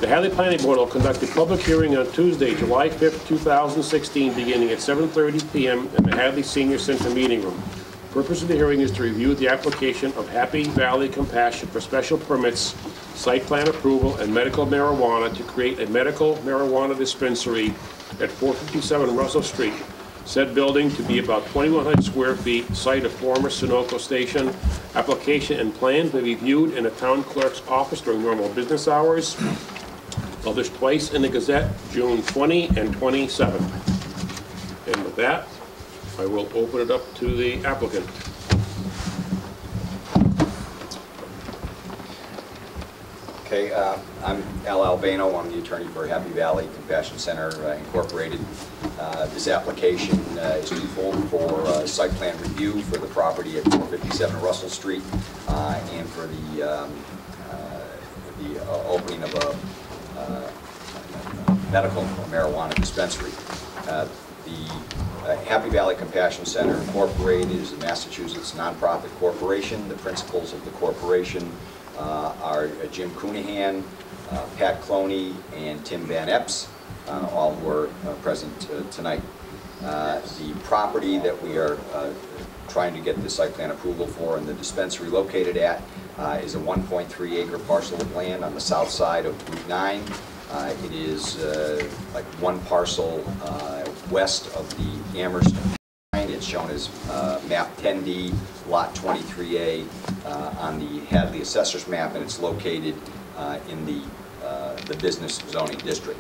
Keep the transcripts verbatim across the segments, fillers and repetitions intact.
The Hadley Planning Board will conduct a public hearing on Tuesday, July fifth, two thousand sixteen, beginning at seven thirty p m in the Hadley Senior Center Meeting Room. The purpose of the hearing is to review the application of Happy Valley Compassion for special permits, site plan approval, and medical marijuana to create a medical marijuana dispensary at four fifty-seven Russell Street. Said building to be about twenty-one hundred square feet, site of former Sunoco station. Application and plans may be viewed in the town clerk's office during normal business hours. Published twice in the Gazette, June twentieth and twenty-seventh. And with that, I will open it up to the applicant. Okay, uh, I'm Al Albano. I'm the attorney for Happy Valley Compassion Center uh, Incorporated. Uh, this application uh, is twofold for uh, site plan review for the property at four fifty-seven Russell Street uh, and for the um, uh, the uh, opening of a uh, medical marijuana dispensary. Uh, the uh, Happy Valley Compassion Center Incorporated is a Massachusetts nonprofit corporation. The principals of the corporation Uh, are uh, Jim Coonahan, uh, Pat Cloney, and Tim Van Epps, uh, all who are uh, present uh, tonight. Uh, the property that we are uh, trying to get the site plan approval for and the dispensary located at uh, is a one point three acre parcel of land on the south side of Route nine. Uh, it is uh, like one parcel uh, west of the Amherst. It's shown as uh, map ten D, lot twenty-three A uh, on the Hadley Assessor's map, and it's located uh, in the, uh, the business zoning district.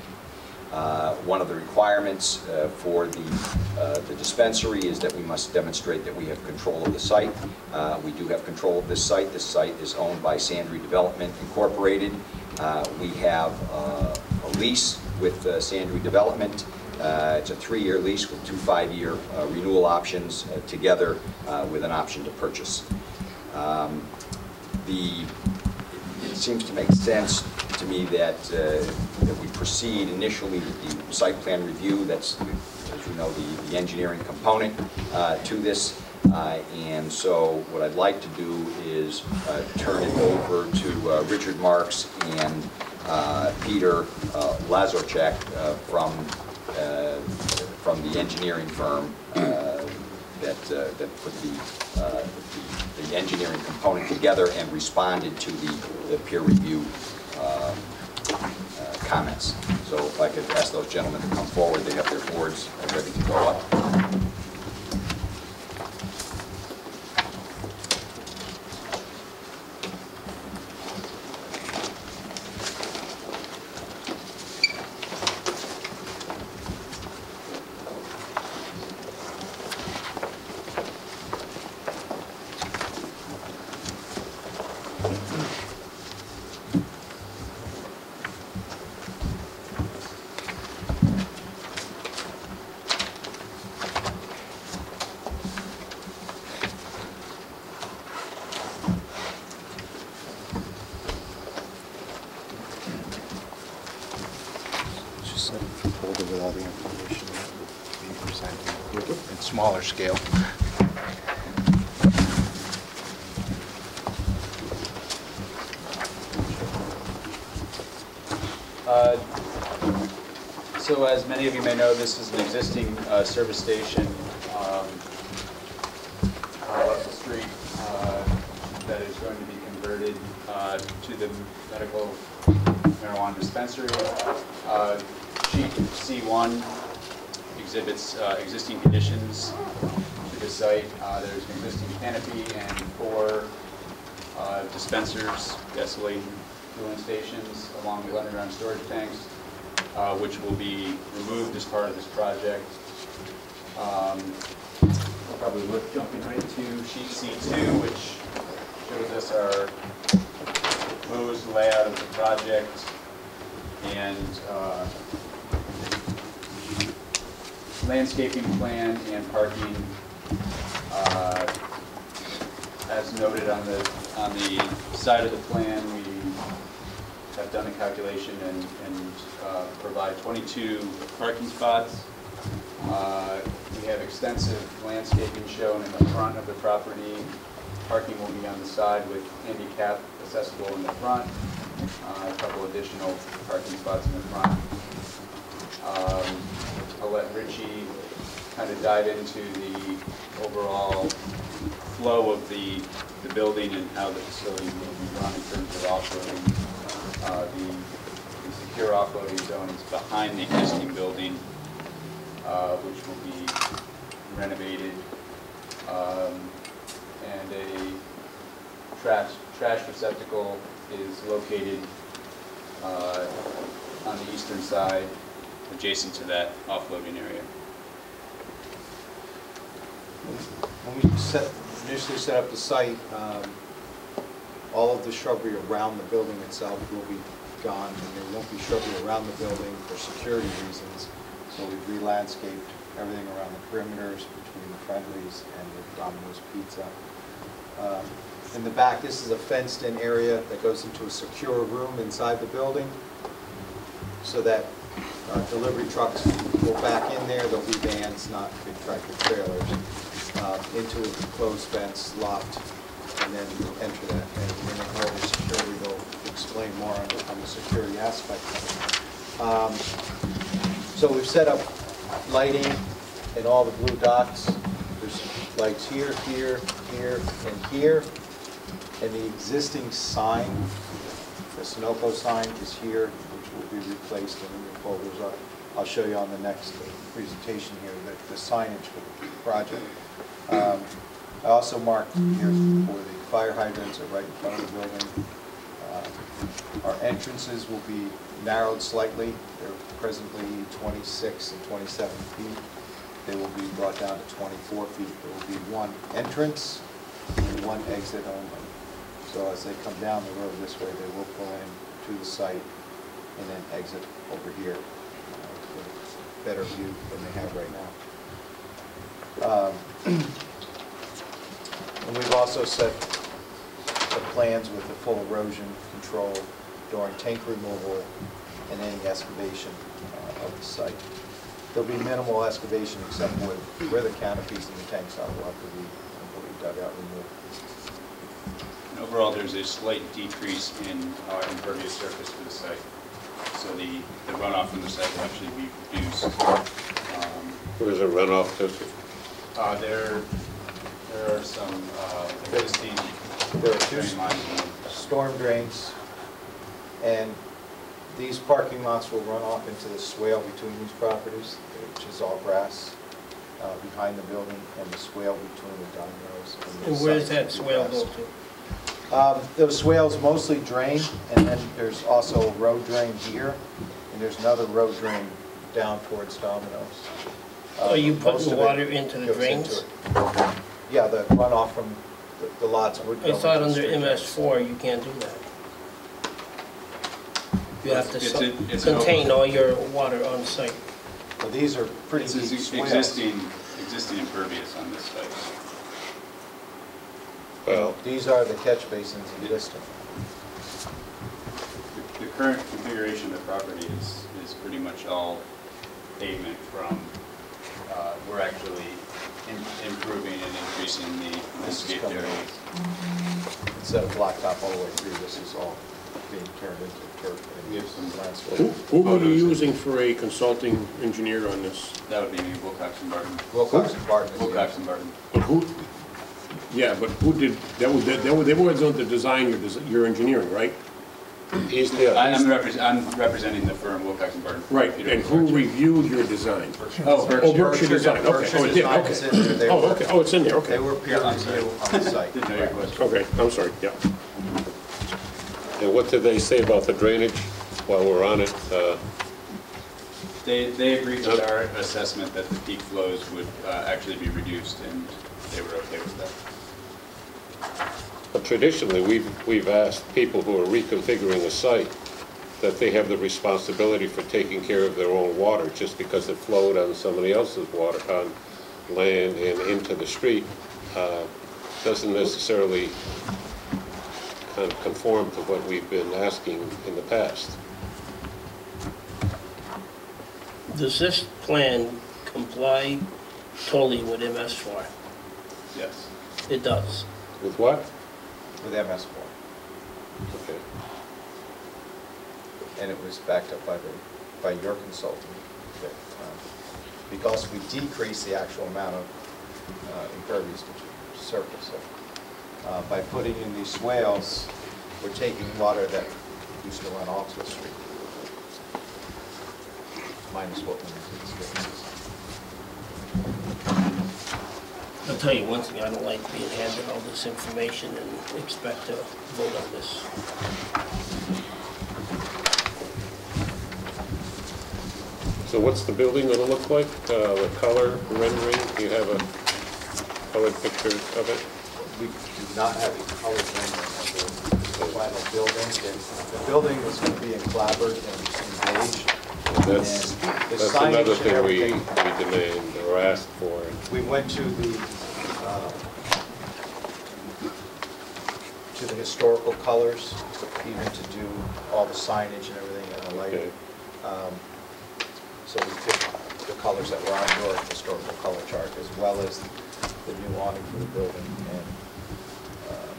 Uh, one of the requirements uh, for the, uh, the dispensary is that we must demonstrate that we have control of the site. Uh, we do have control of this site. This site is owned by Sandry Development Incorporated. Uh, we have uh, a lease with uh, Sandry Development. Uh, it's a three-year lease with two five-year uh, renewal options uh, together uh, with an option to purchase. Um, the, it seems to make sense to me that, uh, that we proceed initially with the site plan review. That's, as you know, the, the engineering component uh, to this. Uh, and so what I'd like to do is uh, turn it over to uh, Richard Marks and uh, Peter uh, Lazorchak uh, from Uh, from the engineering firm uh, that uh, that put the, uh, the the engineering component together and responded to the, the peer review uh, uh, comments. So if I could ask those gentlemen to come forward, they have their boards ready to go up. Folder with all the information that will be presented in smaller scale. Uh, so as many of you may know, this is an existing uh, service station um, on Russell Street uh, that is going to be converted uh, to the medical marijuana dispensary. Uh, Sheet C one exhibits uh, existing conditions to the site. Uh, there's an existing canopy and four uh, dispensers, gasoline fueling stations, along with underground storage tanks, uh, which will be removed as part of this project. Um, probably worth jumping right to sheet C two, which shows us our proposed layout of the project and uh, landscaping plan and parking. Uh, as noted on the on the side of the plan, we have done a calculation and, and uh, provide twenty-two parking spots. Uh, we have extensive landscaping shown in the front of the property. Parking will be on the side with handicap accessible in the front. uh, a couple additional parking spots in the front. Um, I'll let Richie kind of dive into the overall flow of the, the building and how the facility will be run in terms of offloading. Uh, the, the secure offloading zone is behind the existing building, uh, which will be renovated, um, and a trash trash receptacle is located uh, on the eastern side, adjacent to that offloading area. When we set, initially set up the site, um, all of the shrubbery around the building itself will be gone, and there won't be shrubbery around the building for security reasons. So we've re-landscaped everything around the perimeters between the Friendlies and the Domino's Pizza. Um, in the back, this is a fenced-in area that goes into a secure room inside the building, so that uh, delivery trucks will back in there. There'll be vans, not big tractor trailers, uh, into a closed fence, locked, and then you'll enter that. And when they go over security, they'll explain more on the, on the security aspect of it. Um, so we've set up lighting in all the blue dots. There's lights here, here, here, and here. And the existing sign, the Sunoco sign, is here, which will be replaced in your folders. I'll, I'll show you on the next presentation here the, the signage for the project. Um, I also marked here for the fire hydrants are right in front of the building. Uh, our entrances will be narrowed slightly. They're presently twenty-six and twenty-seven feet. They will be brought down to twenty-four feet. There will be one entrance and one exit only. So as they come down the road this way, they will pull in to the site and then exit over here uh, for a better view than they have right now. Um, and we've also set the plans with the full erosion control during tank removal and any excavation uh, of the site. There'll be minimal excavation except where, where the canopies and the tanks are will have to be completely dug out and removed. Overall, there's a slight decrease in uh, impervious surface for the site. So the, the runoff from the site will actually be reduced. Um, Where's the runoff to? uh, there, there are some uh, existing There are two drain lines. storm drains, and these parking lots will run off into the swale between these properties, which is all grass uh, behind the building, and the swale between the Domino's. And, the And where does site that will be swale grass. go to? Um, those swales mostly drain, and then there's also a road drain here, and there's another road drain down towards Domino's. Uh, Are you most putting of it water into the goes drains? it. Yeah, the runoff from the, the lots would go I into thought the under street M S drains. four, you can't do that. You have to It's su- a- it's an contain over- all your water on site. Well, these are pretty This deep is swales. existing, existing impervious on this site. Well, These are the catch basins existing. The, the current configuration of the property is, is pretty much all pavement from, uh, we're actually in- improving and increasing the This is landscape coming area. in. Instead of blacktop all the way through, this is all being turned into turf We and have some landscape. Who who were you Photos. using for a consulting engineer on this? That would be Wilcox and Barton. Wilcox and Barton is the- Wilcox and Barton. But who, yeah, but who did, that was, they were, they were the ones that designed your, des- your engineering, right? he's the, I- I'm repre- I'm representing the firm Wilcox and Barton. Right, Peter and who Wilcox. reviewed your design? Oh, Oh, Berkshire Design, okay. Berkshire Oh, it did, Design okay. is in there. They Oh, were- okay, oh, it's in there, okay. They were peer Yeah, I'm sorry. review on the site. Didn't know your question. Okay, I'm sorry, yeah. and what did they say about the drainage while we're on it? Uh, They, they agreed with our assessment that the peak flows would uh, actually be reduced, and they were okay with that. But traditionally, we've, we've asked people who are reconfiguring a site that they have the responsibility for taking care of their own water, just because it flowed on somebody else's water, on land and into the street, uh, doesn't necessarily kind of conform to what we've been asking in the past. Does this plan comply totally with M S four? Yes. It does. With what? With M S four. Okay. and it was backed up by the, by your consultant. that, um, Because we decreased the actual amount of uh, impervious to surface. So, uh, by putting in these swales, we're taking water that used to run off the street, minus what went into the spaces. I'll tell you one thing, I don't like being handed all this information and expect to vote on this. So what's the building gonna look like? Uh, the color rendering, do you have a colored picture of it? We do not have a color rendering of the the final building. The the building is going to be in clapboard and engaged. That's, And the that's signage another and thing we, we everything- demand or ask for. We went to the, uh, to the historical colors, even to do all the signage and everything and the lighting. Um, So we picked the colors that were on your historical color chart, as well as the new awning for the building. And um,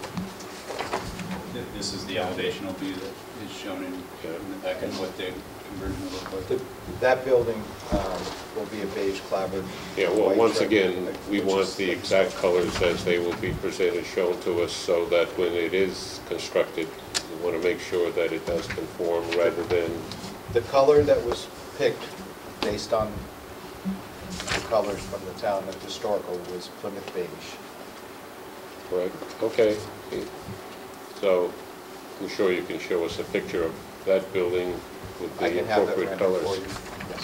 This is the elevational view that is shown in in the back and what the conversion will look like. the- that building um, will be a beige clapboard. Yeah, well, white once trim, again, we which want is- the exact colors as they will be presented, shown to us, so that when it is constructed, we want to make sure that it does conform rather than, The color that was picked based on the colors from the town of historical was Plymouth beige. right? Okay. So I'm sure you can show us a picture of that building with I the can have that appropriate rendered for colors. you. Yes.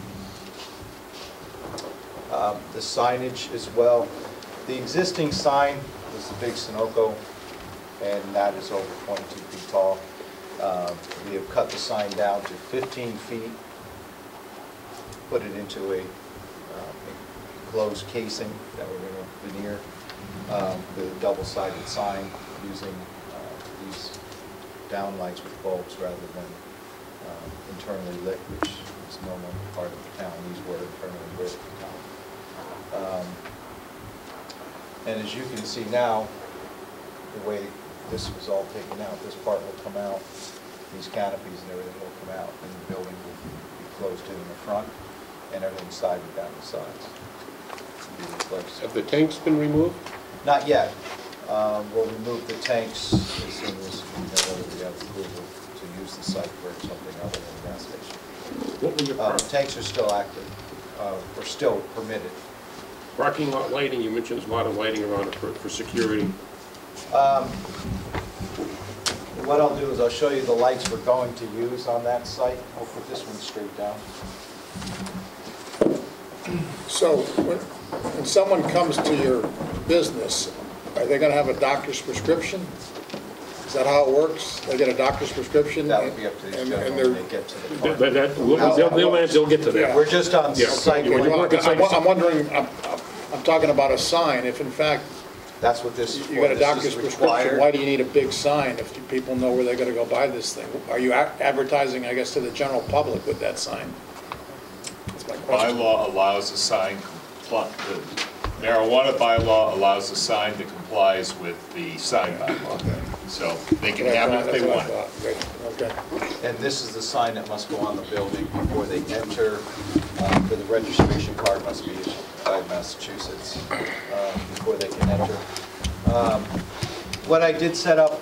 Um, The signage as well. The existing sign was the big Sunoco, and that is over twenty-two feet tall. Um, We have cut the sign down to fifteen feet, put it into a um, enclosed casing that we're going to veneer, um, the double-sided sign using uh, these downlights with bulbs rather than um, internally lit, which is no longer part of the town. These were internally lit at the town. Um, And as you can see now, the way this was all taken out, this part will come out, these canopies and everything will come out, and the building will be closed in the front, and everything sided down the sides. Be replaced. Have the tanks been removed? Not yet. Um, We'll remove the tanks as soon as we know whether we have approval to use the site for something other than a gas station. What will your Uh, par- Tanks are still active, uh, or still permitted. parking lot lighting, you mentioned there's a lot of lighting around it for, for security. Um, What I'll do is I'll show you the lights we're going to use on that site. I'll put this one straight down. So when, when someone comes to your business, are they gonna have a doctor's prescription? Is that how it works? They get a doctor's prescription? That would be up to these and- gentlemen and when they're- they get to the That, front. that, we'll, they'll, they'll, they'll get to that. We're just on Yeah, site. you- you're Well, working I'm site- I'm wondering, I'm, I'm talking about a sign, if in fact That's what this is for. you got a This is doctor's prescription, required. why do you need a big sign if people know where they're gonna go buy this thing? Are you a- advertising, I guess, to the general public with that sign? That's my question. Bylaw allows a sign, compli- the marijuana bylaw allows a sign that complies with the sign bylaw. So they can have it if they That's what I want it. thought. Great. Okay. And this is the sign that must go on the building before they enter, uh, for the registration card must be issued by Massachusetts uh, before they can enter. Um, What I did set up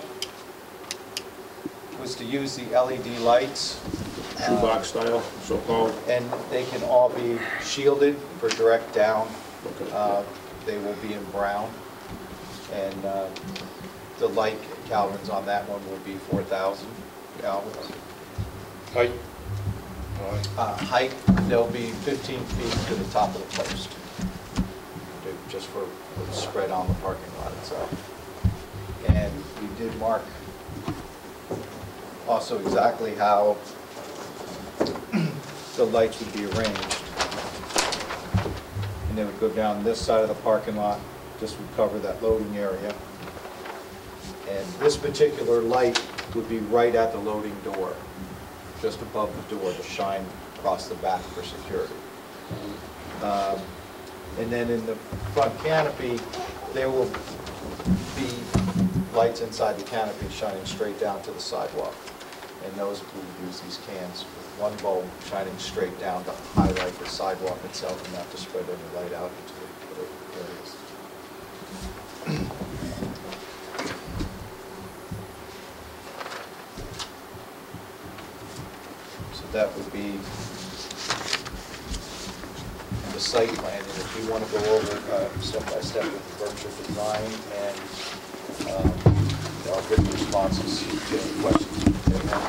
was to use the L E D lights. Shoebox style, so-called. And they can all be shielded for direct down. Okay. Uh, They will be in brown. And uh, the light Calvins on that one will be four thousand Calvins. Height? Uh, Height, they'll be fifteen feet to the top of the post, to- just for the spread on the parking lot itself. And we did mark also exactly how the lights would be arranged. And they would go down this side of the parking lot, this would cover that loading area. And this particular light would be right at the loading door, just above the door to shine across the back for security. Um, And then in the front canopy, there will be lights inside the canopy shining straight down to the sidewalk. and those will use these cans with one bulb shining straight down to highlight the sidewalk itself and not to spread any light out into the other areas. So that would be the site plan, and if you want to go over uh, step by step with the Berkshire design and um, our written responses to any questions you may have.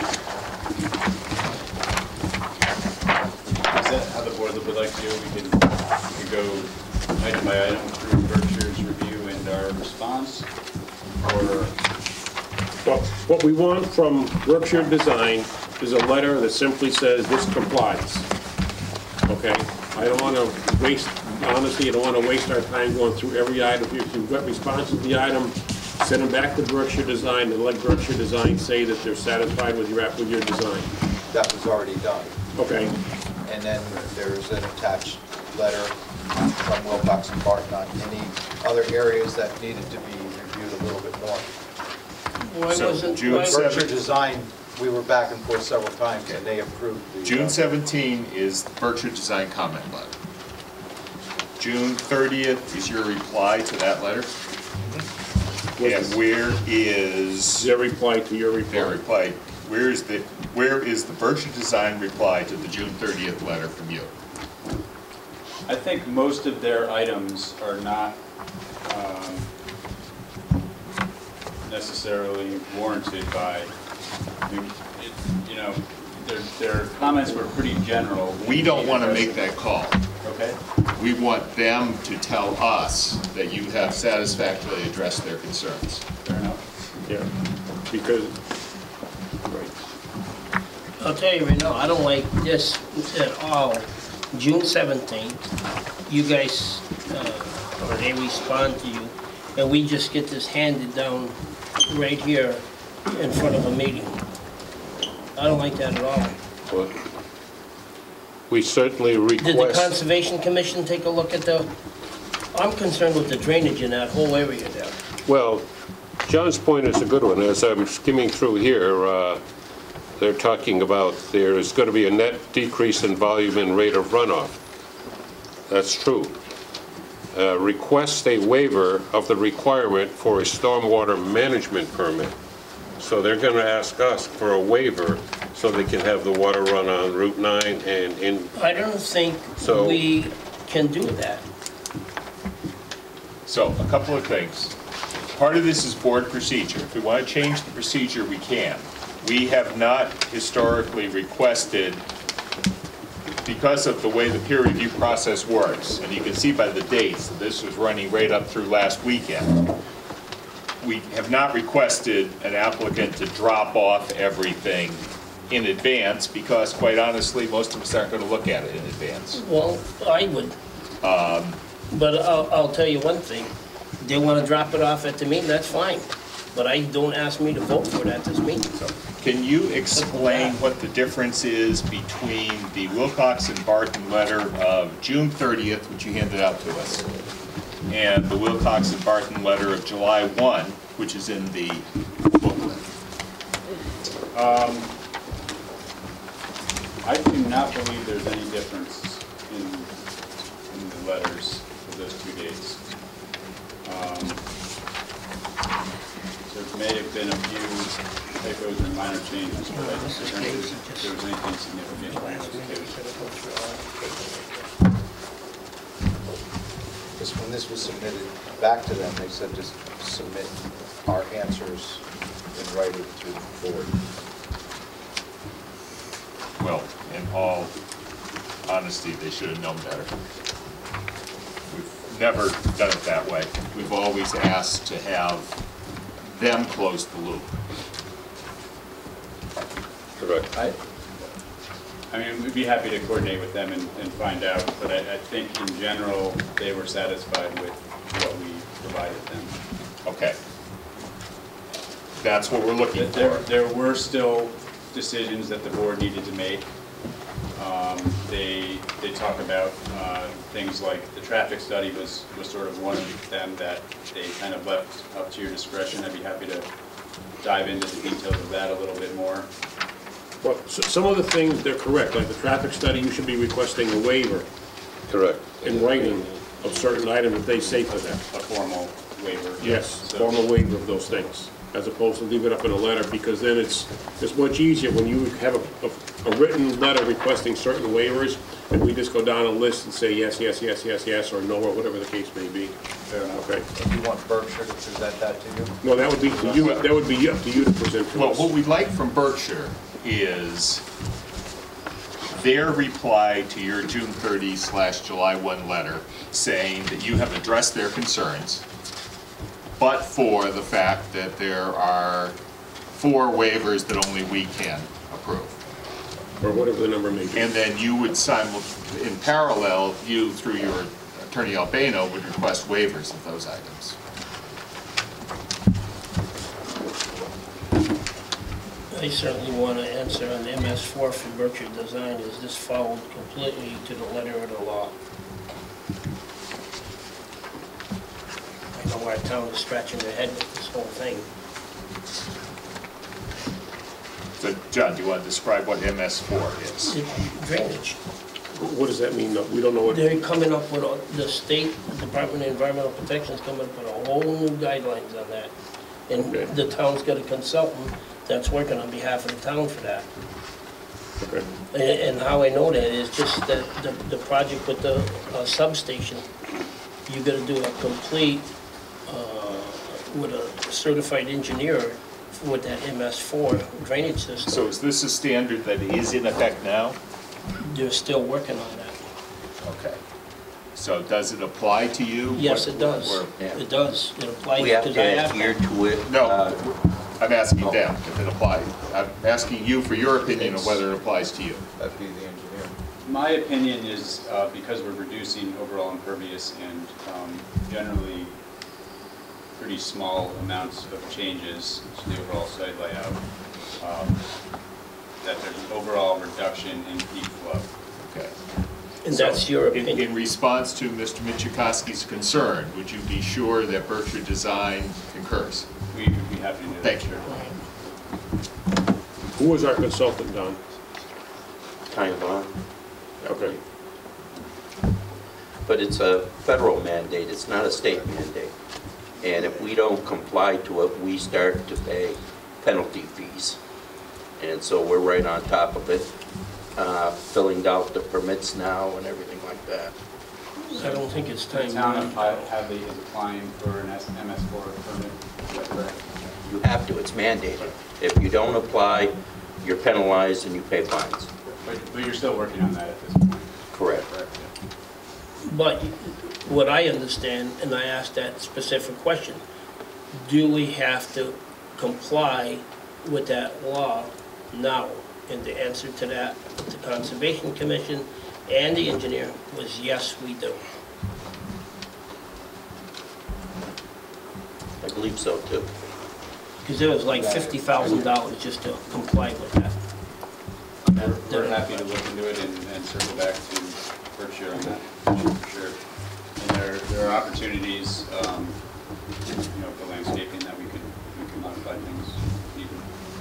Is that how the board would like to do it? We can, we can go item by item through Berkshire's review and our response, or? Well, what we want from Berkshire Design is a letter that simply says this complies. Okay? I don't want to waste, honestly, I don't want to waste our time going through every item. If you've got responses to the item, send them back to Berkshire Design and let Berkshire Design say that they're satisfied with your, with your design. That was already done. Okay? And then there's an attached letter from Wilcox and Barton on any other areas that needed to be reviewed a little bit more. Why So, wasn't, June why, seventh. Berkshire Design, we were back and forth several times, and they approved the... June uh, seventeenth is the Berkshire Design comment letter. June thirtieth is your reply to that letter. And where is Their reply to your their reply. reply? Where is the, where is the Berkshire Design reply to the June thirtieth letter from you? I think most of their items are not um, necessarily warranted by, I mean, it, you know, their, their comments were pretty general. We don't want to make that call. Okay. We want them to tell us that you have satisfactorily addressed their concerns. Fair enough. Yeah, because, right. I'll tell you right now, I don't like this at all. June seventeenth, you guys, uh, or they respond to you, and we just get this handed down right here in front of a meeting. I don't like that at all. Well, we certainly Did the request, Conservation Commission take a look at the, I'm concerned with the drainage in that whole area there. well, John's point is a good one. As I'm skimming through here, uh, they're talking about there's going to be a net decrease in volume and rate of runoff. That's true. Uh, request a waiver of the requirement for a stormwater management permit. So they're going to ask us for a waiver so they can have the water run on Route nine and in, I don't think So- we can do that. So, a couple of things. Part of this is board procedure. If we want to change the procedure, we can. We have not historically requested, because of the way the peer review process works, and you can see by the dates that this was running right up through last weekend, we have not requested an applicant to drop off everything in advance, because quite honestly, most of us aren't going to look at it in advance. Well, I would. But I'll, I'll tell you one thing. They want to drop it off at the meeting, that's fine. But I don't ask me to vote for it at this meeting. So, can you explain what the difference is between the Wilcox and Barton letter of June thirtieth, which you handed out to us, and the Wilcox and Barton letter of July first, which is in the booklet? Um, I do not believe there's any difference in, in the letters for those two dates. Um, There may have been a few typos and minor changes, but I don't think there was anything significant in those two. Because when this was submitted back to them, they said just submit our answers in writing to the board. Well, in all honesty, they should have known better. We've never done it that way. We've always asked to have them close the loop. correct. I, I mean, we'd be happy to coordinate with them and, and find out, but I, I think in general, they were satisfied with what we provided them. Okay. That's what we're looking There, for. there were still decisions that the board needed to make. Um, They, they talk about uh, things like the traffic study was, was sort of one of them that they kind of left up to your discretion. I'd be happy to dive into the details of that a little bit more. Well, s- some of the things, they're correct, like the traffic study, you should be requesting a waiver Correct. in writing of certain items that they say for that. A formal waiver. Yes, So- formal waiver of those things, as opposed to leave it up in a letter, because then it's, it's much easier when you have a, a, a written letter requesting certain waivers, and we just go down a list and say yes, yes, yes, yes, yes, or no, or whatever the case may be. Fair enough. Okay? If you want Berkshire to present that to you? No, that would be to you, that would be up to you to present to Well, us. what we'd like from Berkshire is their reply to your June thirtieth slash July first letter saying that you have addressed their concerns, but for the fact that there are four waivers that only we can approve. Or whatever the number may be. And then you would simul, in parallel, you through your attorney Albano would request waivers of those items. I certainly want to answer on the M S four for Berkshire Design. Is this followed completely to the letter of the law? I know our town is scratching their head with this whole thing. So, John, do you want to describe what M S four is? Drainage. What does that mean? No, we don't know what, They're coming up with, a- the state Department of Environmental Protection is coming up with a whole new guidelines on that. And Okay. the town's got a consultant that's working on behalf of the town for that. okay. And, and how I know that is just that the, the project with the uh, substation, you gotta do a complete, uh, with a certified engineer with that M S four drainage system. So is this a standard that is in effect now? They're still working on that. Okay. So does it apply to you? Yes, What- it does. or- It does. It applies We have because to I have. adhere to it. No, uh, I'm asking them if it applies. I'm asking you for your opinion of whether it applies to you. That'd be the engineer. My opinion is, uh, because we're reducing overall impervious and um, generally pretty small amounts of changes to the overall site layout, um, that there's an overall reduction in peak flow. Okay. And So, that's your in- opinion. In response to Mister Michikowski's concern, would you be sure that Berkshire Design concurs? We would be happy to do that. Thank you. Sure. Who was our consultant, Don? Kind of on. Okay. But it's a federal mandate, it's not a state mandate. And if we don't comply to it, we start to pay penalty fees. And so we're right on top of it, uh, filling out the permits now and everything like that. I don't think it's The time. town now. of Had- Hadley is applying for an S- M S four permit, is that correct? You have to, it's mandated. If you don't apply, you're penalized and you pay fines. But, but you're still working on that at this point? Correct. Correct, yeah. But what I understand, and I asked that specific question, do we have to comply with that law now? And the answer to that, the Conservation Commission and the engineer was yes, we do. I believe so too. Because it was like fifty thousand dollars just to comply with that. We're, we're happy to look into it and, and circle back to Berkshire on that, for sure. And there, there are opportunities, um, you know, for landscaping that we could, we could modify things even.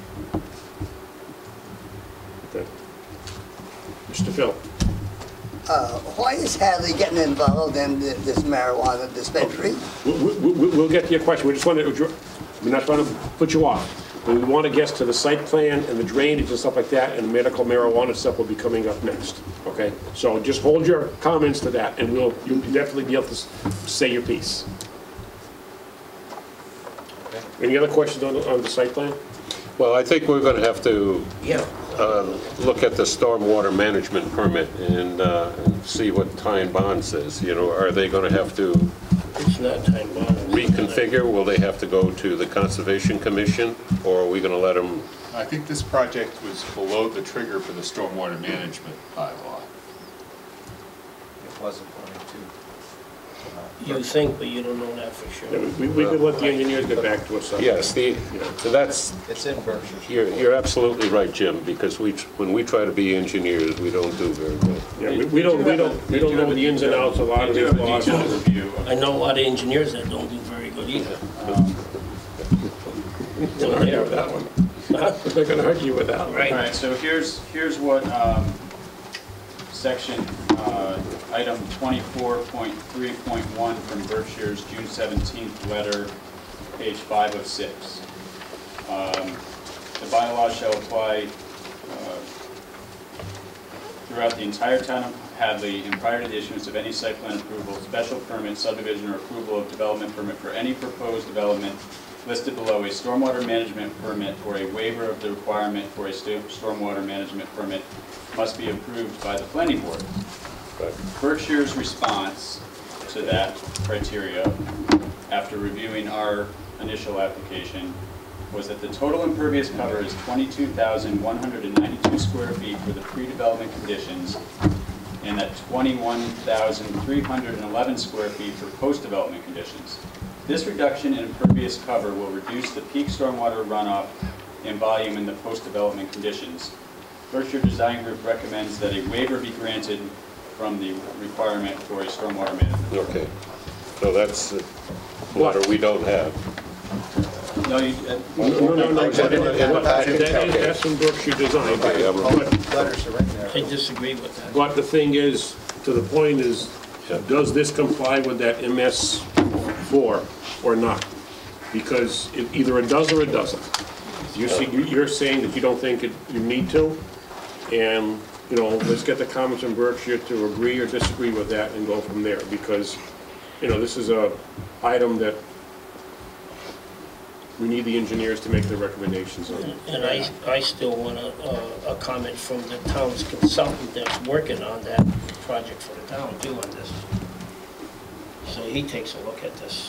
Okay. Mister Phil? Uh, Why is Hadley getting involved in th- this marijuana dispensary? We- we- we- We'll get to your question. We just want to, we're not trying to put you off. We want to get to the site plan and the drainage and stuff like that, and medical marijuana stuff will be coming up next, okay? So just hold your comments to that, and we'll, you'll definitely be able to s- say your piece. Any other questions on, the- on the site plan? Well, I think we're going to have to Yeah. uh, look at the stormwater management permit and uh, and see what Ty and Bond says. You know, are they going to have to It's not time bound. reconfigure? Will they have to go to the Conservation Commission, or are we going to let them? I think this project was below the trigger for the stormwater management bylaw. It wasn't going to. You think, but you don't know that for Yeah, sure. We, we could let the engineers get back to us on that. Yes, the, so that's, It's in Berkshire. you're, you're absolutely right, Jim, because we, when we try to be engineers, we don't do very good. Yeah, we- we don't, we don't, we don't know the ins and outs of a lot of They do these have a laws. detailed review of- I know a lot of engineers that don't do very good either. Don't argue with that one. They're gonna argue with that, Right. All right, so here's, here's what um, section, uh, item twenty-four point three point one from Berkshire's June seventeenth letter, page five of six. Um, The bylaw shall apply uh, throughout the entire town of Hadley and prior to the issuance of any site plan approval, special permit, subdivision, or approval of development permit for any proposed development listed below, a stormwater management permit or a waiver of the requirement for a sto- stormwater management permit must be approved by the planning board. Berkshire's response to that criteria, after reviewing our initial application, was that the total impervious cover is twenty-two thousand one hundred ninety-two square feet for the pre-development conditions, and that twenty-one thousand three hundred eleven square feet for post-development conditions. This reduction in impervious cover will reduce the peak stormwater runoff and volume in the post-development conditions. Berkshire Design Group recommends that a waiver be granted from the requirement for a stormwater management. Okay, so that's uh, water we don't have. No, you, uh, No, no, no, no, Exhibit in the but packet. that is, that's from Berkshire Design. But, Letters are in there. I disagree with that. but the thing is, to the point is, does this comply with that M S four or not? Because it, either it does or it doesn't. You see, you- you're saying that you don't think it, you need to, and, you know, let's get the comments from Berkshire to agree or disagree with that and go from there, because, you know, this is a item that we need the engineers to make their recommendations on. And I, I still want a, a- a comment from the town's consultant that's working on that project for the town too on this. So he takes a look at this.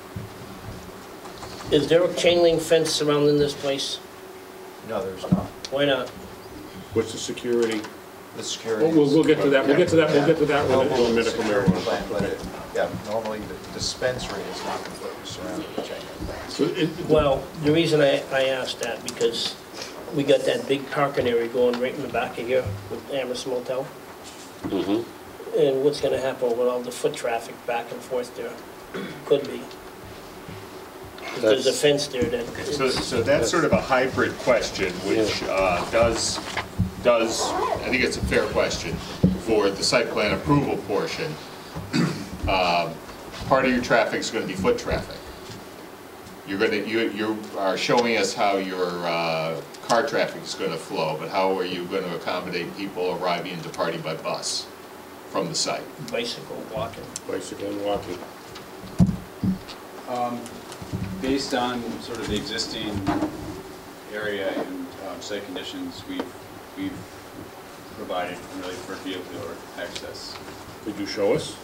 Is there a chain link fence surrounding this place? No, there's not. Why not? What's the security? The security. We'll, we'll we'll get to that, we'll get to that, we'll get to that one Normal in medical security plan, marijuana. but Okay. it- Yeah, normally the dispensary is not completely surrounded with chain link fence. So it, Well, the reason I, I asked that, because we got that big parking area going right in the back of here with Amherst Motel. Mm-hmm. And what's gonna happen with all the foot traffic back and forth there? Could be. 'Cause there's a That's- fence there that. So, so that's sort of a hybrid question, which uh, does, does, I think it's a fair question for the site plan approval portion. Um, Part of your traffic is going to be foot traffic. You're going to, you, you are showing us how your uh, car traffic is going to flow, but how are you going to accommodate people arriving and departing by bus from the site? Bicycle, walking. bicycle and walking. Um, Based on sort of the existing area and um, site conditions, we've, we've provided really for vehicular access. Could you show us?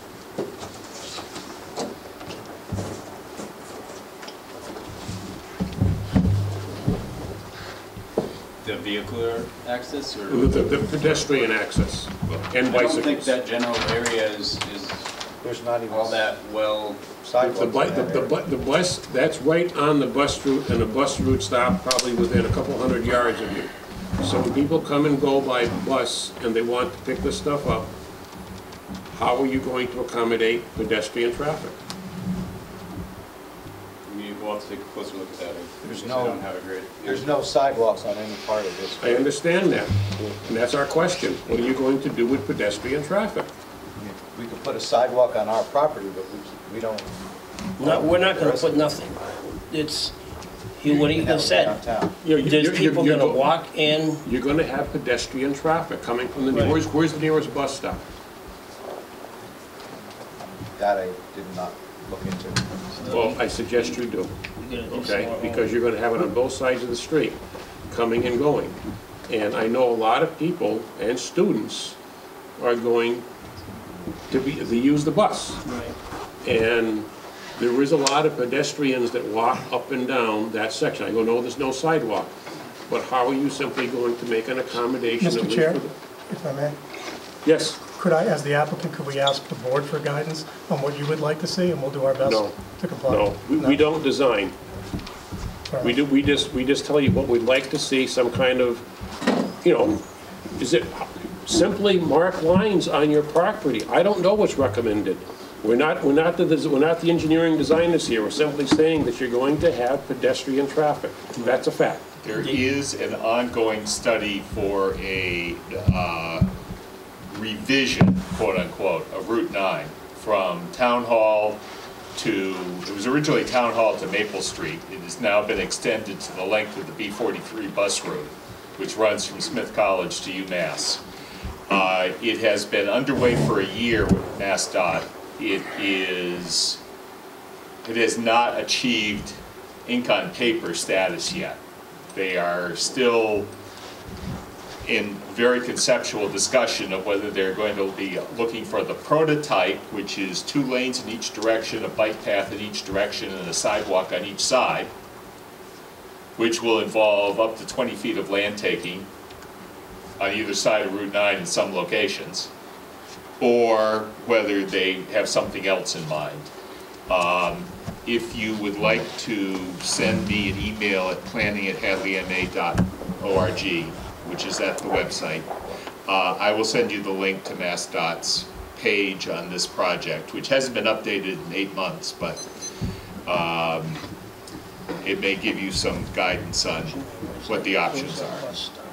The vehicular access, or? The, the pedestrian access and I don't think bicycles. that general area is, is There's not even all that well. The, sidewalks bu- in the, that the, area. bu- the bus, that's right on the bus route, and the bus route stop probably within a couple hundred yards of you. So when people come and go by bus and they want to pick this stuff up, how are you going to accommodate pedestrian traffic? We will have to take a closer look at that. There's I no- don't have a great. There's no sidewalks on any part of this. I understand that, and that's our question. What are you going to do with pedestrian traffic? We could put a sidewalk on our property, but we, we don't. No, we're not gonna put nothing. It's, he, what he Have it just said. downtown. You know, you- There's you're- people you're gonna go- walk in. You're gonna have pedestrian traffic coming from the, Right. where's, where's the nearest bus stop? That I did not look into. Well, I suggest you do. You gotta do Okay, some more because you're gonna have it on both sides of the street, coming and going. And I know a lot of people and students are going to be, to use the bus. Right. And there is a lot of pedestrians that walk up and down that section. I go, no, there's no sidewalk. But how are you simply going to make an accommodation? at Mister least Chair, for the- if I may, Yes, could I, as the applicant, could we ask the board for guidance on what you would like to see, and we'll do our best No. to comply? no, we, we don't design. Fair We enough. do, we just, we just tell you what we'd like to see, some kind of, you know, is it simply mark lines on your property? I don't know what's recommended. We're not, we're not the, we're not the engineering designers here. We're simply saying that you're going to have pedestrian traffic. That's a fact. There is an ongoing study for a uh, revision, quote unquote, of Route nine from Town Hall to, it was originally Town Hall to Maple Street. It has now been extended to the length of the B forty-three bus route, which runs from Smith College to UMass. Uh, it has been underway for a year with MassDOT. It is, it has not achieved ink on paper status yet. They are still in very conceptual discussion of whether they're going to be looking for the prototype, which is two lanes in each direction, a bike path in each direction, and a sidewalk on each side, which will involve up to twenty feet of land taking on either side of Route nine in some locations, or whether they have something else in mind. Um, if you would like to send me an email at planning at hadley M A dot org, which is at the website, uh, I will send you the link to MassDOT's page on this project, which hasn't been updated in eight months, but um, it may give you some guidance on what the options are.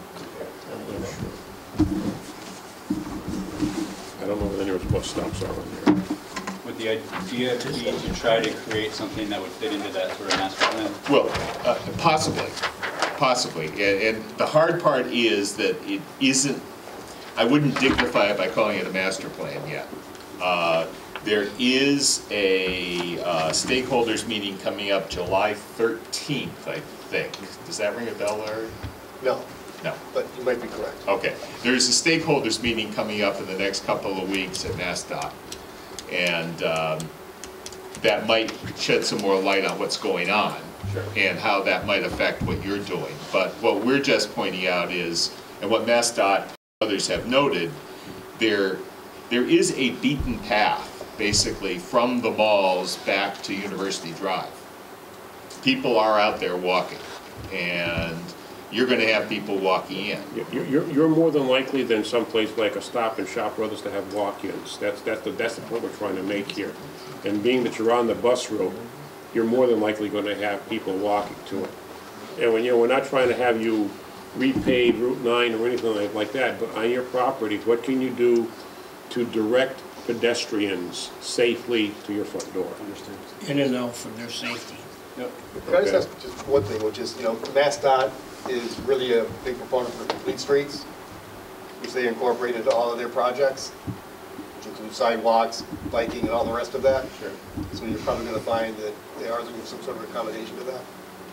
I don't know where the nearest bus stops are on there. Would the idea be to try to create something that would fit into that sort of master plan? Well, uh, possibly, possibly. And, and the hard part is that it isn't, I wouldn't dignify it by calling it a master plan yet. Uh, there is a uh, stakeholders meeting coming up July thirteenth, I think. Does that ring a bell, Larry? No, No. but you might be correct. Okay. There's a stakeholders meeting coming up in the next couple of weeks at MassDOT. And um, that might shed some more light on what's going on. Sure. And how that might affect what you're doing. But what we're just pointing out is, and what MassDOT and others have noted, there, there is a beaten path, basically, from the malls back to University Drive. People are out there walking, and you're going to have people walking in. You're, you're, you're more than likely than someplace like a Stop and Shop or others to have walk-ins. That's, that's, the, that's the point we're trying to make here. And being that you're on the bus route, you're more than likely going to have people walking to it. And when, you know, we're not trying to have you repave Route nine or anything like, like that, but on your property, what can you do to direct pedestrians safely to your front door? In and out for their safety. Yep. Can I just ask just one thing, which is, you know, MassDOT is really a big proponent for complete streets, which they incorporate into all of their projects, which include sidewalks, biking, and all the rest of that. Sure. So you're probably going to find that they are looking for some sort of accommodation to that.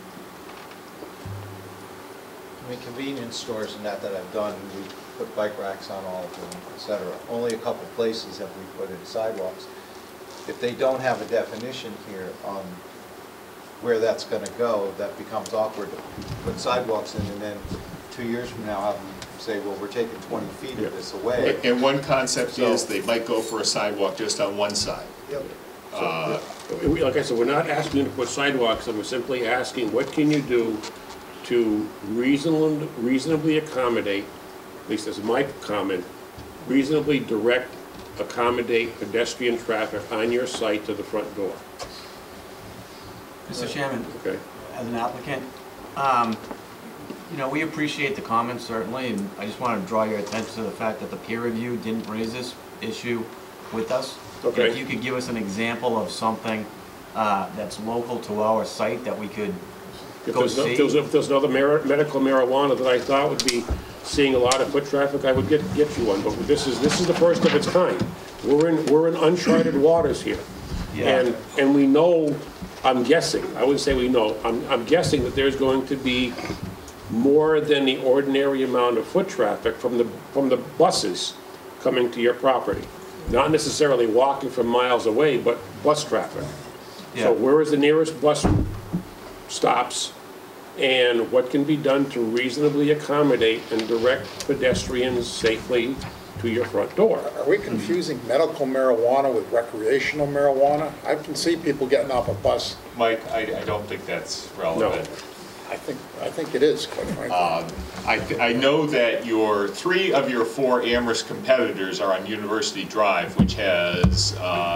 I mean, convenience stores and that that I've done, we put bike racks on all of them, et cetera. Only a couple places have we put in sidewalks. If they don't have a definition here on where that's going to go, that becomes awkward to put sidewalks in, and then two years from now have them say, well, we're taking twenty feet of this away. And one concept So- is they might go for a sidewalk just on one side. Yep. Uh, We- Like I said, we're not asking you to put sidewalks, and we're simply asking, what can you do to reasonably, reasonably accommodate, at least that's my comment, reasonably direct, accommodate pedestrian traffic on your site to the front door? Mister Chairman, Okay. as an applicant, um, you know, we appreciate the comments certainly, and I just want to draw your attention to the fact that the peer review didn't raise this issue with us. Okay. If you could give us an example of something uh, that's local to our site that we could If go there's, no, see. if there's, if there's another mar medical marijuana that I thought would be seeing a lot of foot traffic, I would get, get you one, but this is, this is the first of its kind. We're in, we're in uncharted waters here. Yeah. And, and we know, I'm guessing, I wouldn't say we know, I'm, I'm guessing that there's going to be more than the ordinary amount of foot traffic from the, from the buses coming to your property. Not necessarily walking from miles away, but bus traffic. Yeah. So where is the nearest bus stops, and what can be done to reasonably accommodate and direct pedestrians safely to your front door? Are we confusing medical marijuana with recreational marijuana? I can see people getting off a bus. Mike, I, I don't think that's relevant. I think, I think it is, quite frankly. Um, I, th- I know that your, three of your four Amherst competitors are on University Drive, which has uh,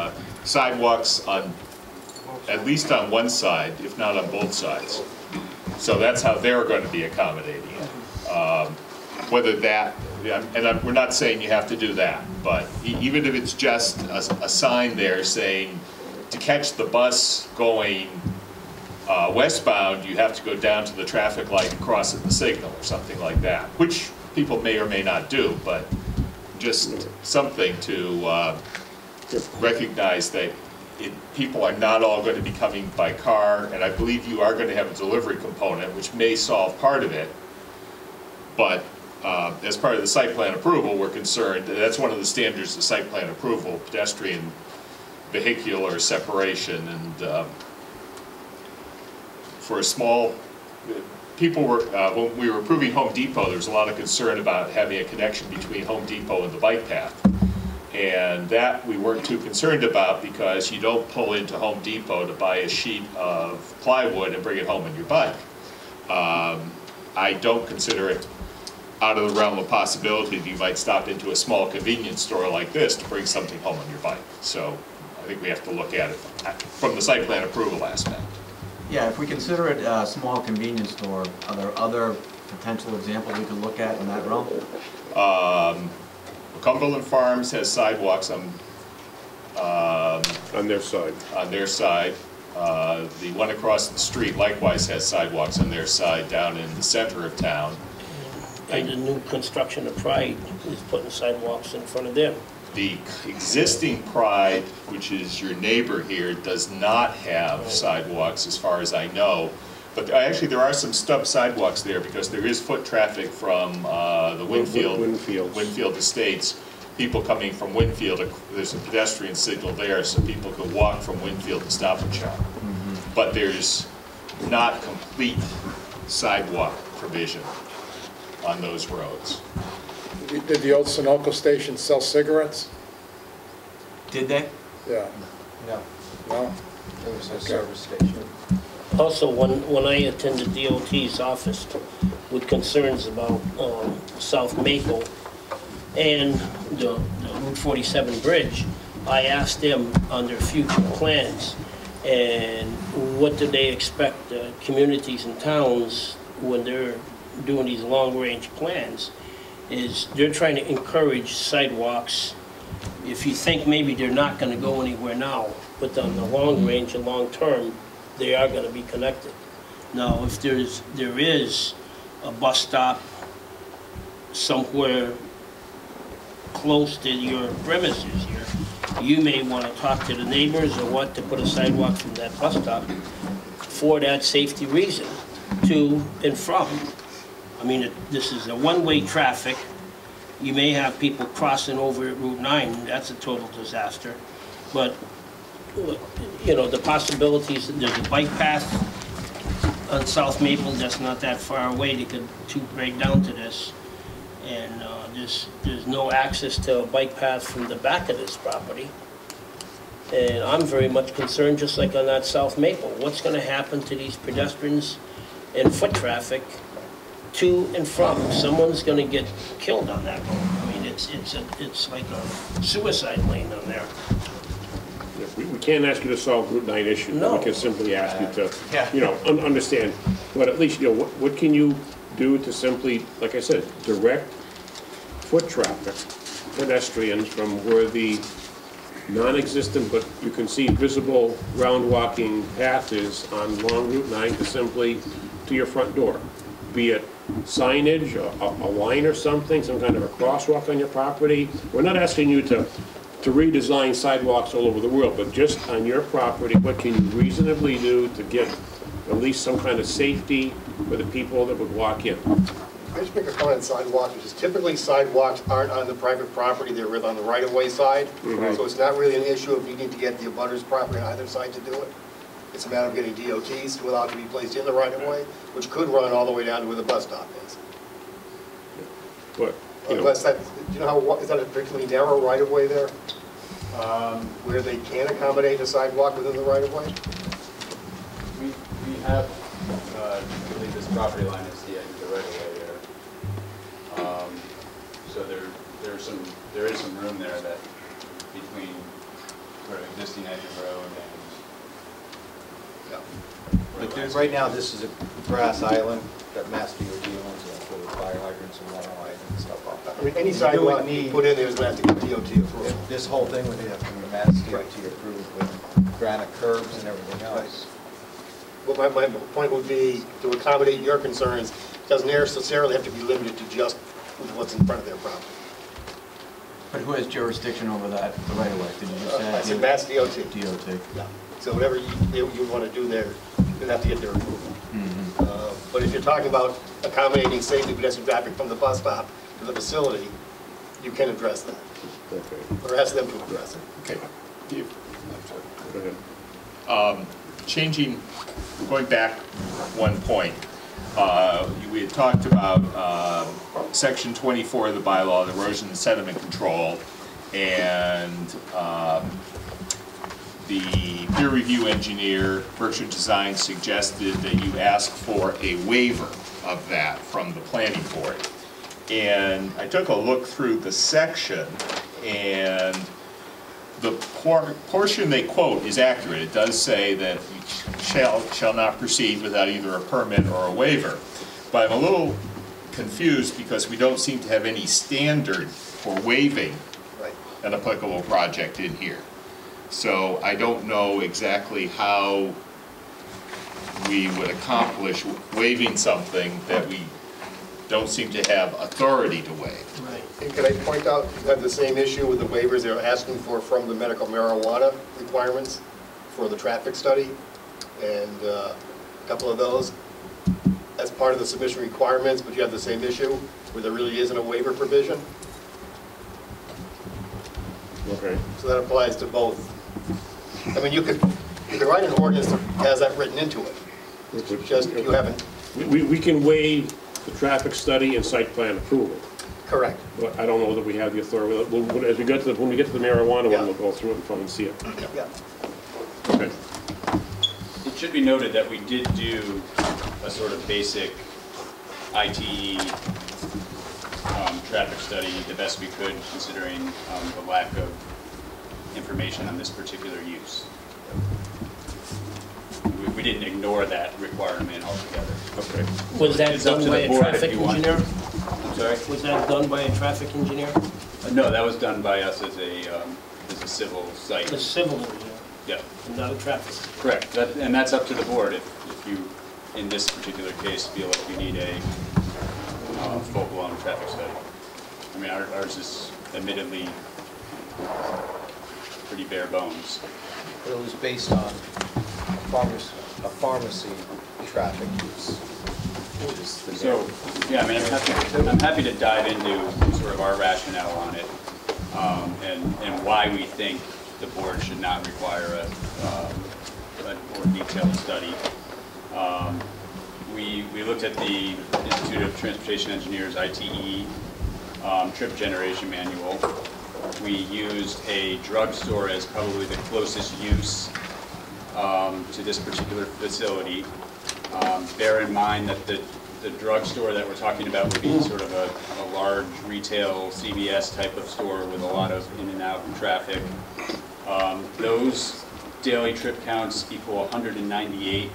sidewalks on, at least on one side, if not on both sides. So that's how they're going to be accommodating it. Um, Whether that, and I'm, we're not saying you have to do that, but e- even if it's just a, a sign there saying, to catch the bus going uh, westbound, you have to go down to the traffic light and cross at the signal or something like that, which people may or may not do, but just something to uh, recognize that it, people are not all going to be coming by car, and I believe you are going to have a delivery component, which may solve part of it, but uh, as part of the site plan approval, we're concerned, that's one of the standards of site plan approval, pedestrian vehicular separation, and um, for a small, people were, uh, when we were approving Home Depot, there was a lot of concern about having a connection between Home Depot and the bike path. And that we weren't too concerned about because you don't pull into Home Depot to buy a sheet of plywood and bring it home on your bike. Um, I don't consider it out of the realm of possibility that you might stop into a small convenience store like this to bring something home on your bike. So I think we have to look at it from the site plan approval aspect. Yeah, if we consider it a small convenience store, are there other potential examples we could look at in that realm? Um, Cumberland Farms has sidewalks on, um, On their side. on their side. Uh, the one across the street likewise has sidewalks on their side down in the center of town. And the new construction of Pride is putting sidewalks in front of them. The existing Pride, which is your neighbor here, does not have sidewalks as far as I know. But actually there are some stub sidewalks there because there is foot traffic from uh, the Winfield, Winfields. Winfield Estates. People coming from Winfield, there's a pedestrian signal there so people can walk from Winfield to Stop and Shop. Mm-hmm. But there's not complete sidewalk provision on those roads. Did the old Sunoco station sell cigarettes? Did they? Yeah. No, No? it was a service station. Also, when, when I attended D O T's office with concerns about um, South Maple and the, the Route forty-seven bridge, I asked them on their future plans and what do they expect uh, communities and towns when they're doing these long-range plans, is they're trying to encourage sidewalks. If you think maybe they're not going to go anywhere now, but on the long range and long term, they are going to be connected. Now, if there's there is a bus stop somewhere close to your premises here, you may want to talk to the neighbors or what to put a sidewalk from that bus stop for that safety reason, to and from. I mean, it, this is a one-way traffic. You may have people crossing over at Route nine, that's a total disaster. But, you know, the possibilities, there's a bike path on South Maple that's not that far away, they could shoot right down to this. And uh, there's, there's no access to a bike path from the back of this property. And I'm very much concerned, just like on that South Maple, what's gonna happen to these pedestrians and foot traffic to and from? Someone's going to get killed on that road. I mean, it's it's a, it's like a suicide lane on there. Yeah, We we can't ask you to solve Route nine issues. No. We can simply ask you to, Yeah. you know, un- understand, but at least, you know, what what can you do to simply, like I said, direct foot traffic, pedestrians from where the non-existent, but you can see visible round walking path is on long Route nine to simply to your front door, be it signage, a, a line or something, some kind of a crosswalk on your property. We're not asking you to, to redesign sidewalks all over the world, but just on your property, what can you reasonably do to get at least some kind of safety for the people that would walk in? I just make a comment on sidewalks, which is typically sidewalks aren't on the private property, they're really on the right-of-way side. Mhm. So it's not really an issue of needing to get the abutters property on either side to do it. It's a matter of getting D O Ts to allow it to be placed in the right-of-way, which could run all the way down to where the bus stop is. But, you know, Unless that, do you know how, is that a particularly narrow right-of-way there, Um, where they can accommodate a sidewalk within the right-of-way? We, we have, uh, I believe this property line is the end of the right of way there. Um, So there, there's some, there is some room there that between sort of existing edge of road and. But there's, right now, this is a grass island that Mass D O T owns, that's where the fire hydrants and water lines and stuff off. I mean, any You sidewalk would you need- put in there is going to have to get D O T approval. This whole thing would have to be Mass D O T approved with granite curbs and everything else. But my, my point would be, to accommodate your concerns, it doesn't necessarily have to be limited to just what's in front of their property. But who has jurisdiction over that, the right of way? Did you just Uh, say? I said Mass D O T. D O T. Yeah. So whatever you, you you want to do there, you'll have to get their approval. Mm-hmm. Uh, But if you're talking about accommodating safety pedestrian traffic from the bus stop to the facility, you can address that, Okay. or ask them to address it. Okay. You- Go ahead. Um, Changing, going back one point, uh, we had talked about uh, section twenty-four of the bylaw, the erosion and sediment control, and um, the peer review engineer, Berkshire Design, suggested that you ask for a waiver of that from the planning board. And I took a look through the section, and the por portion they quote is accurate. It does say that you shall, shall not proceed without either a permit or a waiver. But I'm a little confused because we don't seem to have any standard for waiving Right. an applicable project in here. So I don't know exactly how we would accomplish waiving something that we don't seem to have authority to waive. Right. And can I point out, you have the same issue with the waivers they're asking for from the medical marijuana requirements for the traffic study, and uh, a couple of those as part of the submission requirements, but you have the same issue where there really isn't a waiver provision. Okay. So that applies to both. I mean, you could, you could write an ordinance that has that written into it, just you haven't. We, we can waive the traffic study and site plan approval. Correct. But I don't know that we have the authority. We'll- we'll- As we get to, the- when we get to the marijuana Yeah. one, we'll go through it and fun and see it. Yeah. Okay. It should be noted that we did do a sort of basic I T E um, traffic study the best we could, considering um, the lack of information on this particular use. We, we didn't ignore that requirement altogether. Okay. Was that It's up done to by the a board if traffic you want. engineer? I'm sorry? Was that done by a traffic engineer? Uh, No, that was done by us as a, um, as a civil site. The civil engineer, Yeah, not a traffic. correct. That, and that's up to the board if, if you, in this particular case, feel like you need a uh, full-blown traffic study. I mean, our- ours is admittedly pretty bare bones. But it was based on pharmacy, a pharmacy traffic use. Which is the So, yeah, I mean, I'm happy, I'm happy to dive into sort of our rationale on it, um, and, and why we think the board should not require a, um, a more detailed study. Um, we, we looked at the Institute of Transportation Engineers, I T E, um, trip generation manual. We used a drugstore as probably the closest use um, to this particular facility. Um, bear in mind that the, the drugstore that we're talking about would be sort of a, a large retail C V S type of store with a lot of in and out traffic. Um, those daily trip counts equal one hundred ninety-eight.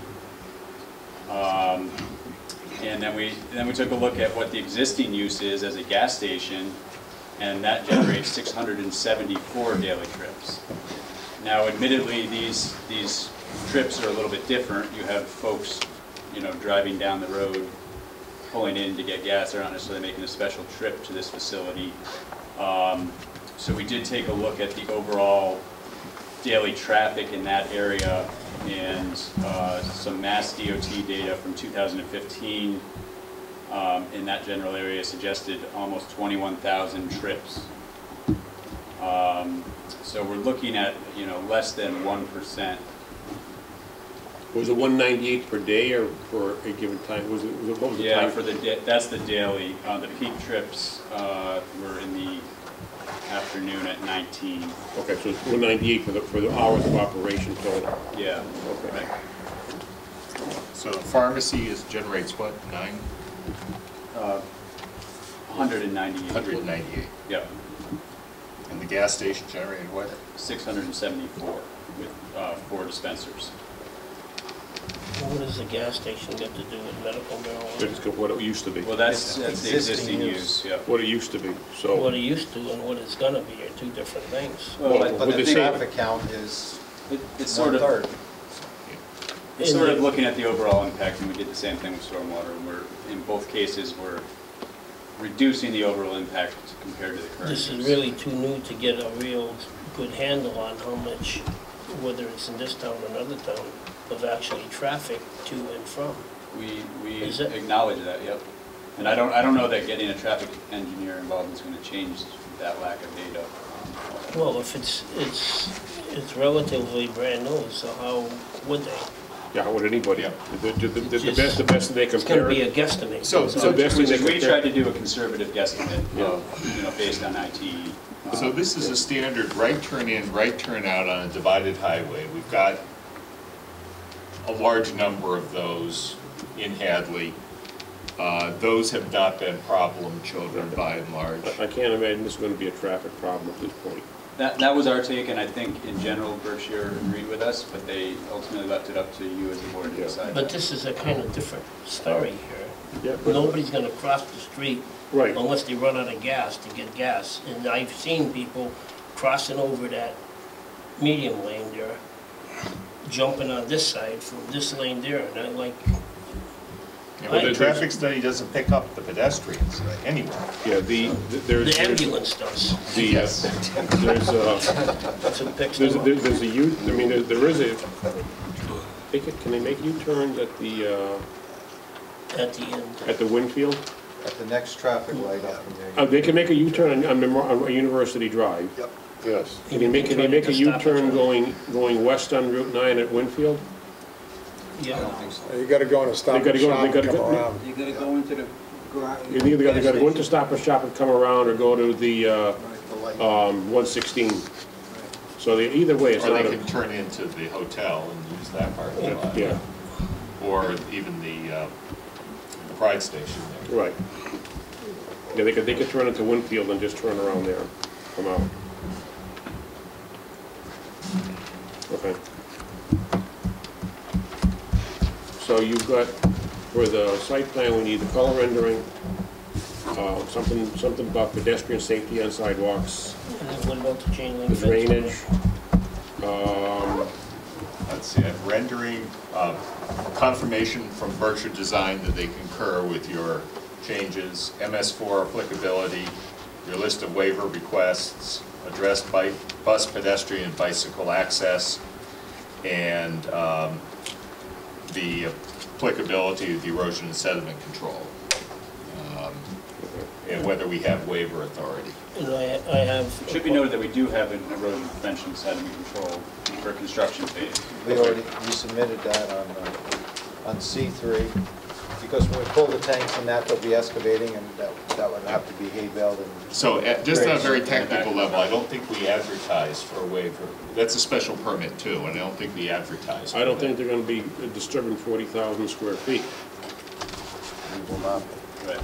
Um, and then we, then we took a look at what the existing use is as a gas station, and that generates six hundred seventy-four daily trips. Now, admittedly, these, these trips are a little bit different. You have folks, you know, driving down the road, pulling in to get gas. They're not necessarily making a special trip to this facility. Um, so we did take a look at the overall daily traffic in that area, and uh, some Mass D O T data from two thousand fifteen um, in that general area suggested almost twenty-one thousand trips. Um, so we're looking at, you know, less than one percent. Was it one ninety-eight per day or for a given time? Was it, was it, what was the Yeah, time? for the, da- that's the daily. Uh, the peak trips uh, were in the afternoon at nineteen. Okay, so it's one ninety-eight for the, for the hours of operation total. Yeah. Okay. Right. So the pharmacy is, generates what, nine? Uh, one hundred ninety-eight. one hundred ninety-eight. Yep. And the gas station generated what? six hundred seventy-four with uh, four dispensers. What does the gas station got to do with medical marijuana? It's what it used to be. Well, that's, It's that's the existing existing use. use, yeah. What it used to be, so. What it used to and what it's gonna be are two different things. Well, Well, But Would the they say- traffic count is It- It's sort of, one-third. it's sort of looking at the overall impact, and we did the same thing with stormwater, and we're, in both cases, we're reducing the overall impact compared to the current This is use. really too new to get a real good handle on how much, whether it's in this town or another town, of actually traffic to and from. We, we Is it- acknowledge that, yep. And I don't, I don't know that getting a traffic engineer involved is gonna change that lack of data. Um, Well, if it's, it's, it's relatively brand new, so how would they? Yeah, how would anybody? Yeah. The, the, the- the Just- best, the best thing they It's gonna compare be a it. guesstimate. So- So so the best thing they We compare. tried to do a conservative guesstimate, of, you know, based on I T E. So this is a standard right turn in, right turn out on a divided highway. We've got a large number of those in Hadley. Uh, Those have not been problem children by and large. I can't imagine this is gonna be a traffic problem at this point. That, that was our take, and I think in general Berkshire agreed with us, but they ultimately left it up to you as a board to Yeah. decide. But this is a kind of different story here. Yeah, but- Nobody's gonna cross the street Right. unless they run out of gas to get gas. And I've seen people crossing over that medium lane there, jumping on this side from this lane there, and I like, But the traffic study doesn't pick up the pedestrians anywhere. Yeah, the, the- there's. the ambulance does. The, Yes. there's, uh, That's who picks there's, them up. there's there's a U, I mean, there there is a, they can, can they make U-turns at the, uh, At the end. at the Winfield? at the next traffic light up from Uh, there. they can make a U-turn on, on Memor- on University Drive. Yep. Yes. Can they make, can they make a U-turn going, going west on Route nine at Winfield? Yeah. You gotta go in a stop They gotta and go- shop they and gotta come go- around. You gotta go into the garage. You either gotta, gotta go into Stop and Shop and come around, or go to the, uh, The light. um, one sixteen. So they, either way, it's Or not they a, can turn into the hotel and use that parking lot. yeah, Or even the uh, the Pride Station there. right. Yeah, they could, they could turn into Winfield and just turn around there, come out. Okay. So you've got, for the site plan, we need the color rendering, uh, something, something about pedestrian safety on sidewalks, And then what about the chain link the fence? drainage. Um, Let's see, I'm rendering uh, confirmation from Berkshire Design that they concur with your changes, M S four applicability, your list of waiver requests, address bike, bus, pedestrian, and bicycle access, and um, the applicability of the erosion and sediment control, um, and whether we have waiver authority. And I, I have. It should be noted that we do have an erosion prevention sediment control for construction phase. We already, we submitted that on, uh, on C three, because when we pull the tanks and that, they'll be excavating, and that, that would have to be hay baled and. So at, just on a very technical level, I don't think we advertise for a waiver. That's a special permit too, and I don't think we advertise. I don't for think that. they're gonna be disturbing forty thousand square feet. We will not. Right.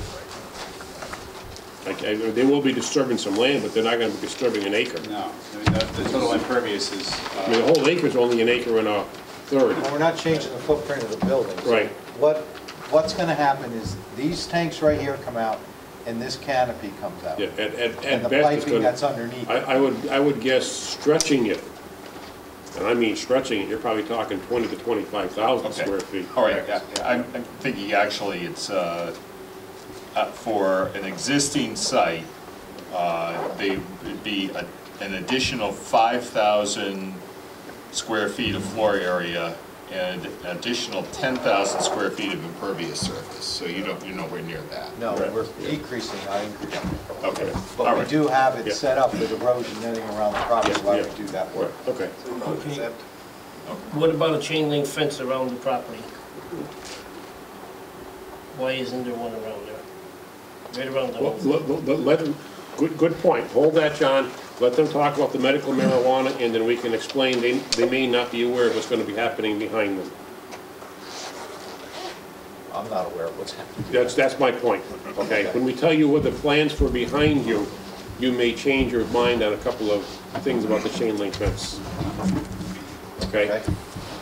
Like, I- they will be disturbing some land, but they're not gonna be disturbing an acre. No, I mean, the, the total impervious is, I mean, the uh, whole acre's only an acre and a third. Well, we're not changing the footprint of the building. So Right. What, what's gonna happen is, these tanks right here come out, and this canopy comes out. Yeah, at, at, And at the best, it's piping that's gonna, underneath. I, I would, I would guess stretching it, and I mean stretching it, you're probably talking twenty to twenty-five thousand Okay. square feet. All right, yeah, yeah, I'm, I'm thinking actually it's, uh, uh, for an existing site, uh, they would be a- an additional five thousand square feet of floor area and an additional ten thousand square feet of impervious surface, so you don't, you're nowhere near that. No, Right. we're decreasing, not increasing. Okay, all But we right. do have Yeah. it set up with erosion netting around the property Yeah, while yeah. we do that Right, work. okay. Okay. What about a chain link fence around the property? Why isn't there one around there? Right around the Well, whole. let, let- let them, good, good point, hold that, John, let them talk about the medical marijuana, and then we can explain, they, they may not be aware of what's gonna be happening behind them. I'm not aware of what's happening. That's, that's my point, okay? When we tell you what the plans for behind you, you may change your mind on a couple of things about the chain link fence. Okay? Okay.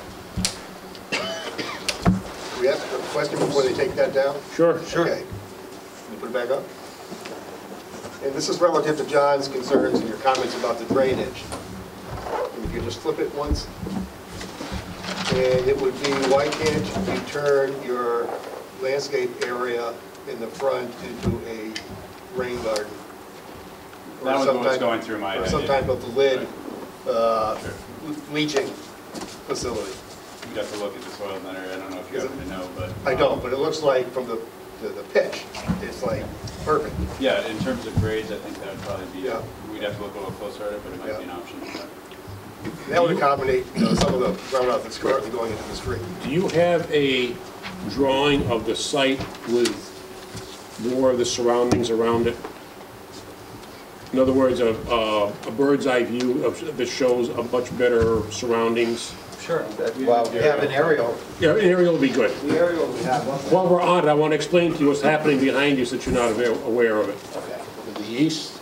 Do we ask a question before they take that down? Sure. Okay. Can you put it back up? And this is relative to John's concerns and your comments about the drainage. And if you just flip it once. And it would be, why can't you turn your landscape area in the front into a rain garden? Or That was some what was type- going through my Or head, some yeah. type of lid, uh, leaching facility. You'd have to look at the soil matter, I don't know if you Is it- happen to know, but. I don't, but it looks like from the, the the pitch, it's like perfect. Yeah, in terms of grades, I think that would probably be, Yeah. we'd have to look a little closer at it, but it might be an Yeah. option. That would accommodate, you know, some of the runoff that's currently going into the street. Do you have a drawing of the site with more of the surroundings around it? In other words, a, a a bird's eye view of, that shows a much better surroundings? Sure. Well, we have an aerial. Yeah, an aerial would be good. The aerial we have one. While we're on it, I want to explain to you what's happening behind you since you're not aware aware of it. Okay. To the east?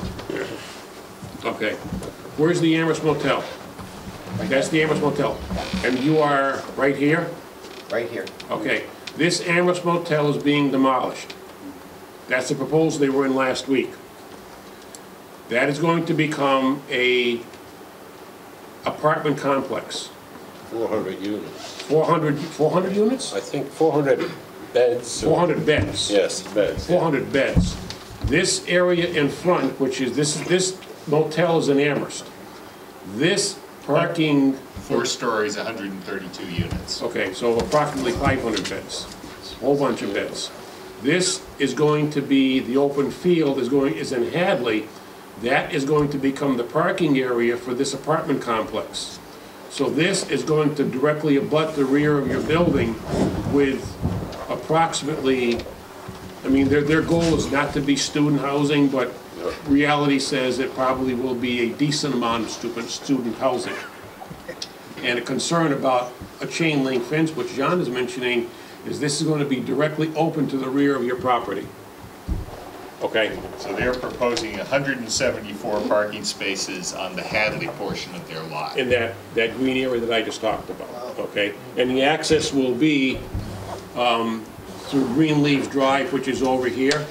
Okay. Where's the Amherst Motel? That's the Amherst Motel. And you are right here? Right here. Okay. This Amherst Motel is being demolished. That's the proposal they were in last week. That is going to become a apartment complex. four hundred units. four hundred, four hundred units? I think four hundred beds. or- four hundred beds. Yes, beds. four hundred beds. This area in front, which is, this, this motel is in Amherst. This parking, Four stories, one hundred thirty-two units. okay, so approximately five hundred beds, whole bunch of beds. This is going to be, the open field is going, is in Hadley. That is going to become the parking area for this apartment complex. So this is going to directly abut the rear of your building with approximately, I mean, their, their goal is not to be student housing, but reality says it probably will be a decent amount of student, student housing. And a concern about a chain link fence, which John is mentioning, is this is going to be directly open to the rear of your property. Okay? So they're proposing one hundred seventy-four parking spaces on the Hadley portion of their lot. In that, that green area that I just talked about, okay? And the access will be um, through Greenleaf Drive, which is over here.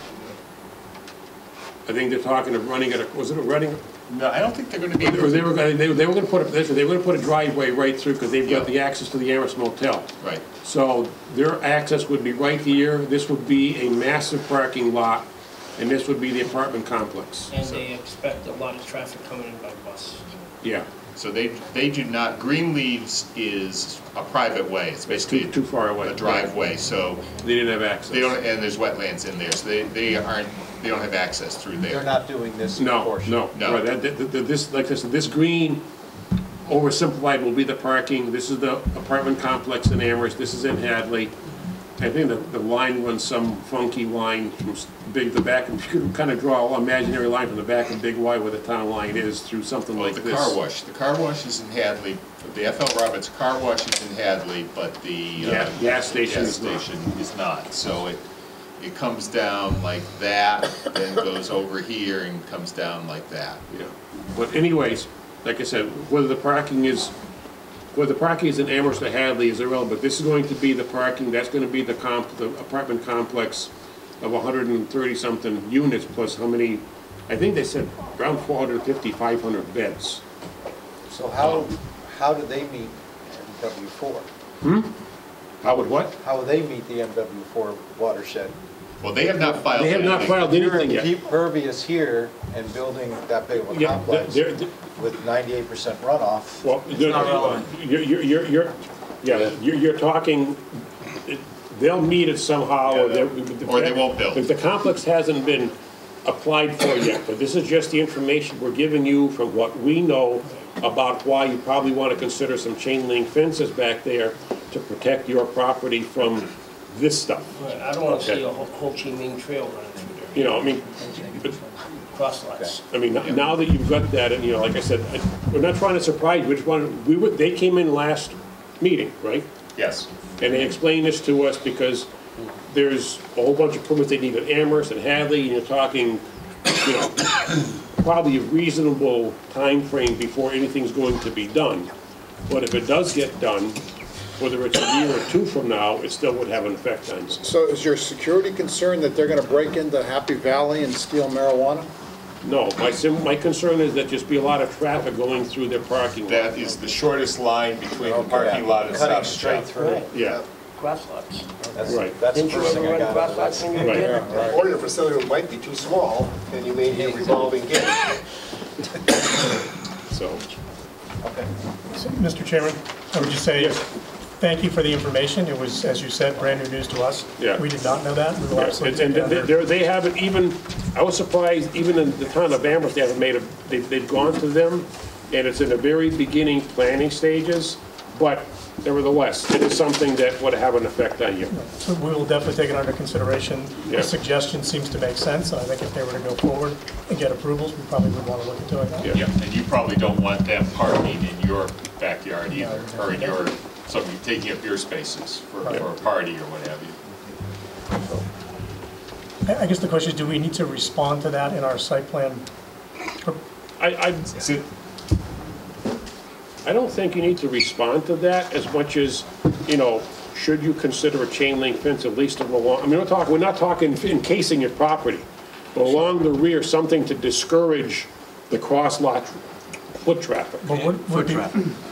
I think they're talking of running it, was it a running? No, I don't think they're gonna be. Or they were gonna, they they were gonna put, a- they were gonna put a driveway right through, because they've got the access to the Amherst Motel. Right. So their access would be right here, this would be a massive parking lot, and this would be the apartment complex. And they expect a lot of traffic coming in by bus. Yeah, So they, they do not, Greenleaves is a private way. It's basically too, too far away. a driveway, so They didn't have access. they don't, and there's wetlands in there, so they, they aren't, they don't have access through They're there. not doing this No, portion. no, No. right, that, that, that- this, like I said, this green oversimplified will be the parking, this is the apartment complex in Amherst, this is in Hadley. I think the, the line runs some funky line from s- big, the back, you could kind of draw an imaginary line from the back of Big Y where the town line is through something Well, like the this. car wash, the car wash is in Hadley, the F L Roberts car wash is in Hadley, but the. uh, Yeah, gas station gas is not. station is not, so it, it comes down like that, then goes over here and comes down like that. Yeah, but anyways, like I said, whether the parking is, whether the parking is in Amherst or Hadley is irrelevant, but this is going to be the parking, that's gonna be the comp, the apartment complex of one hundred thirty something units plus how many, I think they said around four hundred fifty, five hundred beds. So how, how do they meet M W four? Hmm? How would what? How will they meet the M W four watershed? Well, they have not filed They have not anything. filed anything You're yet. deep pervious here and building that big of a Yeah, complex they're- they're- with ninety-eight percent runoff. Well, not relevant. you're, you're, you're, you're, yeah, you're, you're talking, they'll meet it somehow, or they're. Or they won't build. The the complex hasn't been applied for yet, but this is just the information we're giving you from what we know about why you probably want to consider some chain link fences back there to protect your property from this stuff. Right, I don't want to Okay. see a Ho Ho Chi Minh Trail running through there. You know, I mean, but- Cross lots. I mean, now that you've got that, and, you know, like I said, I- we're not trying to surprise you, we just wanted, we were, they came in last meeting, right? Yes. And they explained this to us because there's a whole bunch of permits they need at Amherst and Hadley, and you're talking you know, probably a reasonable time frame before anything's going to be done. But if it does get done, whether it's a year or two from now, it still would have an effect on you. So is your security concern that they're gonna break into Happy Valley and steal marijuana? No, my sim, my concern is that just be a lot of traffic going through their parking lot. That is the shortest line between the Okay. parking lot and Cutting Stop straight Shop. through. Yeah, Crosswalks. That's, Right. that's the Didn't you first ever thing I run got out of crosswalks that. when you were right. there? Or your facility might be too small, and you may need a revolving gate. So, Okay. So, Mister Chairman, I would just say, Yes. thank you for the information. It was, as you said, brand new news to us. Yeah. We did not know that. We will yeah, absolutely and take it and under. they're, they haven't even, I was surprised, even in the town of Amherst, they haven't made a, they've, they've gone to them, and it's in the very beginning planning stages, but nevertheless, it is something that would have an effect on you. So we will definitely take it under consideration. Yeah. The suggestion seems to make sense. I think if they were to go forward and get approvals, we probably would want to look into it. Yeah. Yeah, and you probably don't want them parking in your backyard either, or in your, somebody taking up your spaces for, for a party or what have you. I I guess the question is, do we need to respond to that in our site plan? I, I, Is it, I don't think you need to respond to that as much as, you know, should you consider a chain link fence at least along, I mean, we're talking, we're not talking encasing your property, but along the rear, something to discourage the cross lot foot traffic. But would- would be-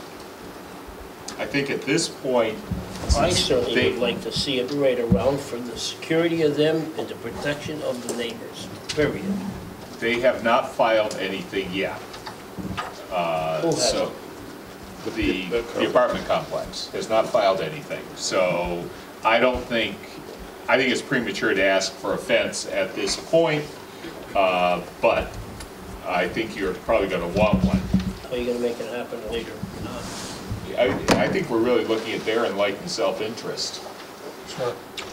I think at this point, I since certainly they- would like to see it right around for the security of them and the protection of the neighbors, period. they have not filed anything yet. Uh, Who hasn't? So, the, the apartment complex has not filed anything. So I don't think, I think it's premature to ask for a fence at this point, uh, but I think you're probably going to want one. How are you gonna make it happen later? Uh, I, I think we're really looking at their enlightened self-interest. Sure.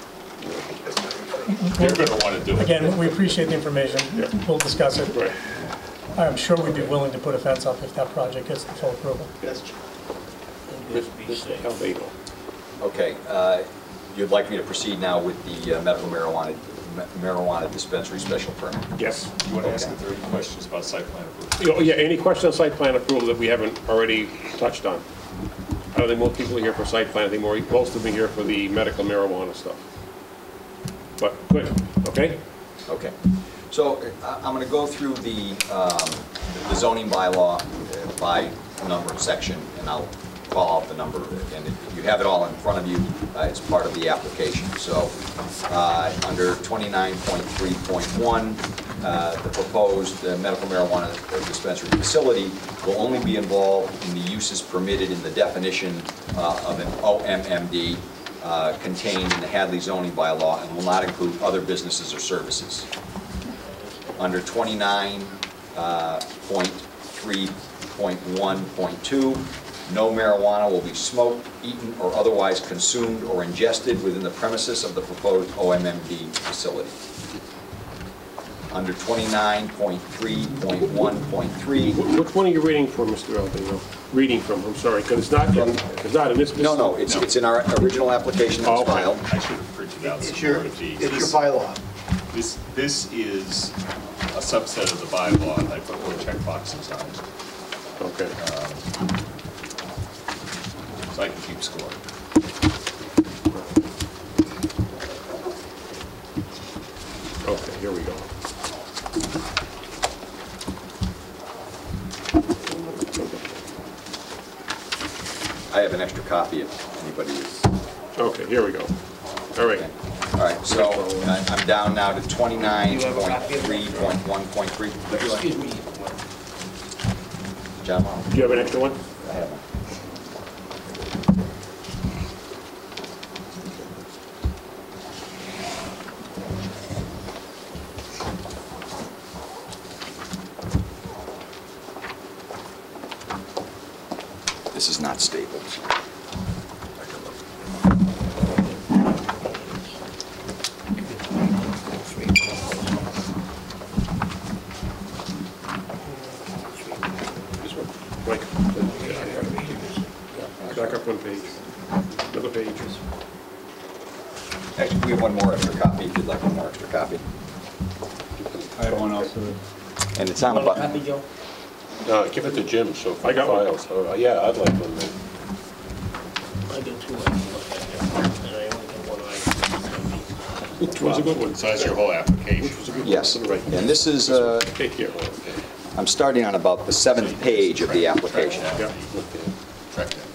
They're going to want to do it. Again, we appreciate the information. We'll discuss it. Right. I'm sure we'd be willing to put a fence up if that project gets the full approval. and just be safe. Albano. Okay, uh, you'd like me to proceed now with the uh, medical marijuana marijuana dispensary special permit? Yes. You want to ask if there are any questions about site plan approval? You know, yeah, any question on site plan approval that we haven't already touched on? I don't think most people are here for site plan, I think more, most of them are here for the medical marijuana stuff. But, good, okay? Okay. So I- I'm going to go through the um, the zoning bylaw uh, by number section, and I'll call out the number. And if you have it all in front of you, uh, it's part of the application. So uh, under twenty-nine point three point one, uh, the proposed uh, medical marijuana dispensary facility will only be involved in the uses permitted in the definition uh, of an O M M D uh, contained in the Hadley zoning bylaw, and will not include other businesses or services. Under twenty-nine point three point one point two, no marijuana will be smoked, eaten, or otherwise consumed or ingested within the premises of the proposed O M M D facility. Under twenty-nine point three point one point three. Which one are you reading from, Mister Albano? Reading from, I'm sorry, because it's not, in- it's not in this. No, no, it's, it's in our original application that was Oh, okay. filed. I should have printed out It's some your, more of these. it's your This- bylaw. This, this is a subset of the bylaw, and I put more check boxes on it, Okay. so I can keep score. Okay, here we go. I have an extra copy if anybody is. Okay, here we go. All right. All right, so uh, I'm down now to twenty-nine point three point one point three. Excuse me. John? Do you have an extra one? I have one. This is not stapled. This one. Mike. Back up one page. Another page. Actually, we have one more extra copy if you'd like one more extra copy. I have one also. And it's on a Want a button. copy, Joe? No, give it to Jim, so for I got one. files. Uh, Yeah, I'd like one then. I got two. I can look at there, and I only got one eye. Which was a good one. So that's your whole application. Which was a good one. Yes, Right. and this is, uh, Okay, here. I'm starting on about the seventh page of the application. Yeah. Track that.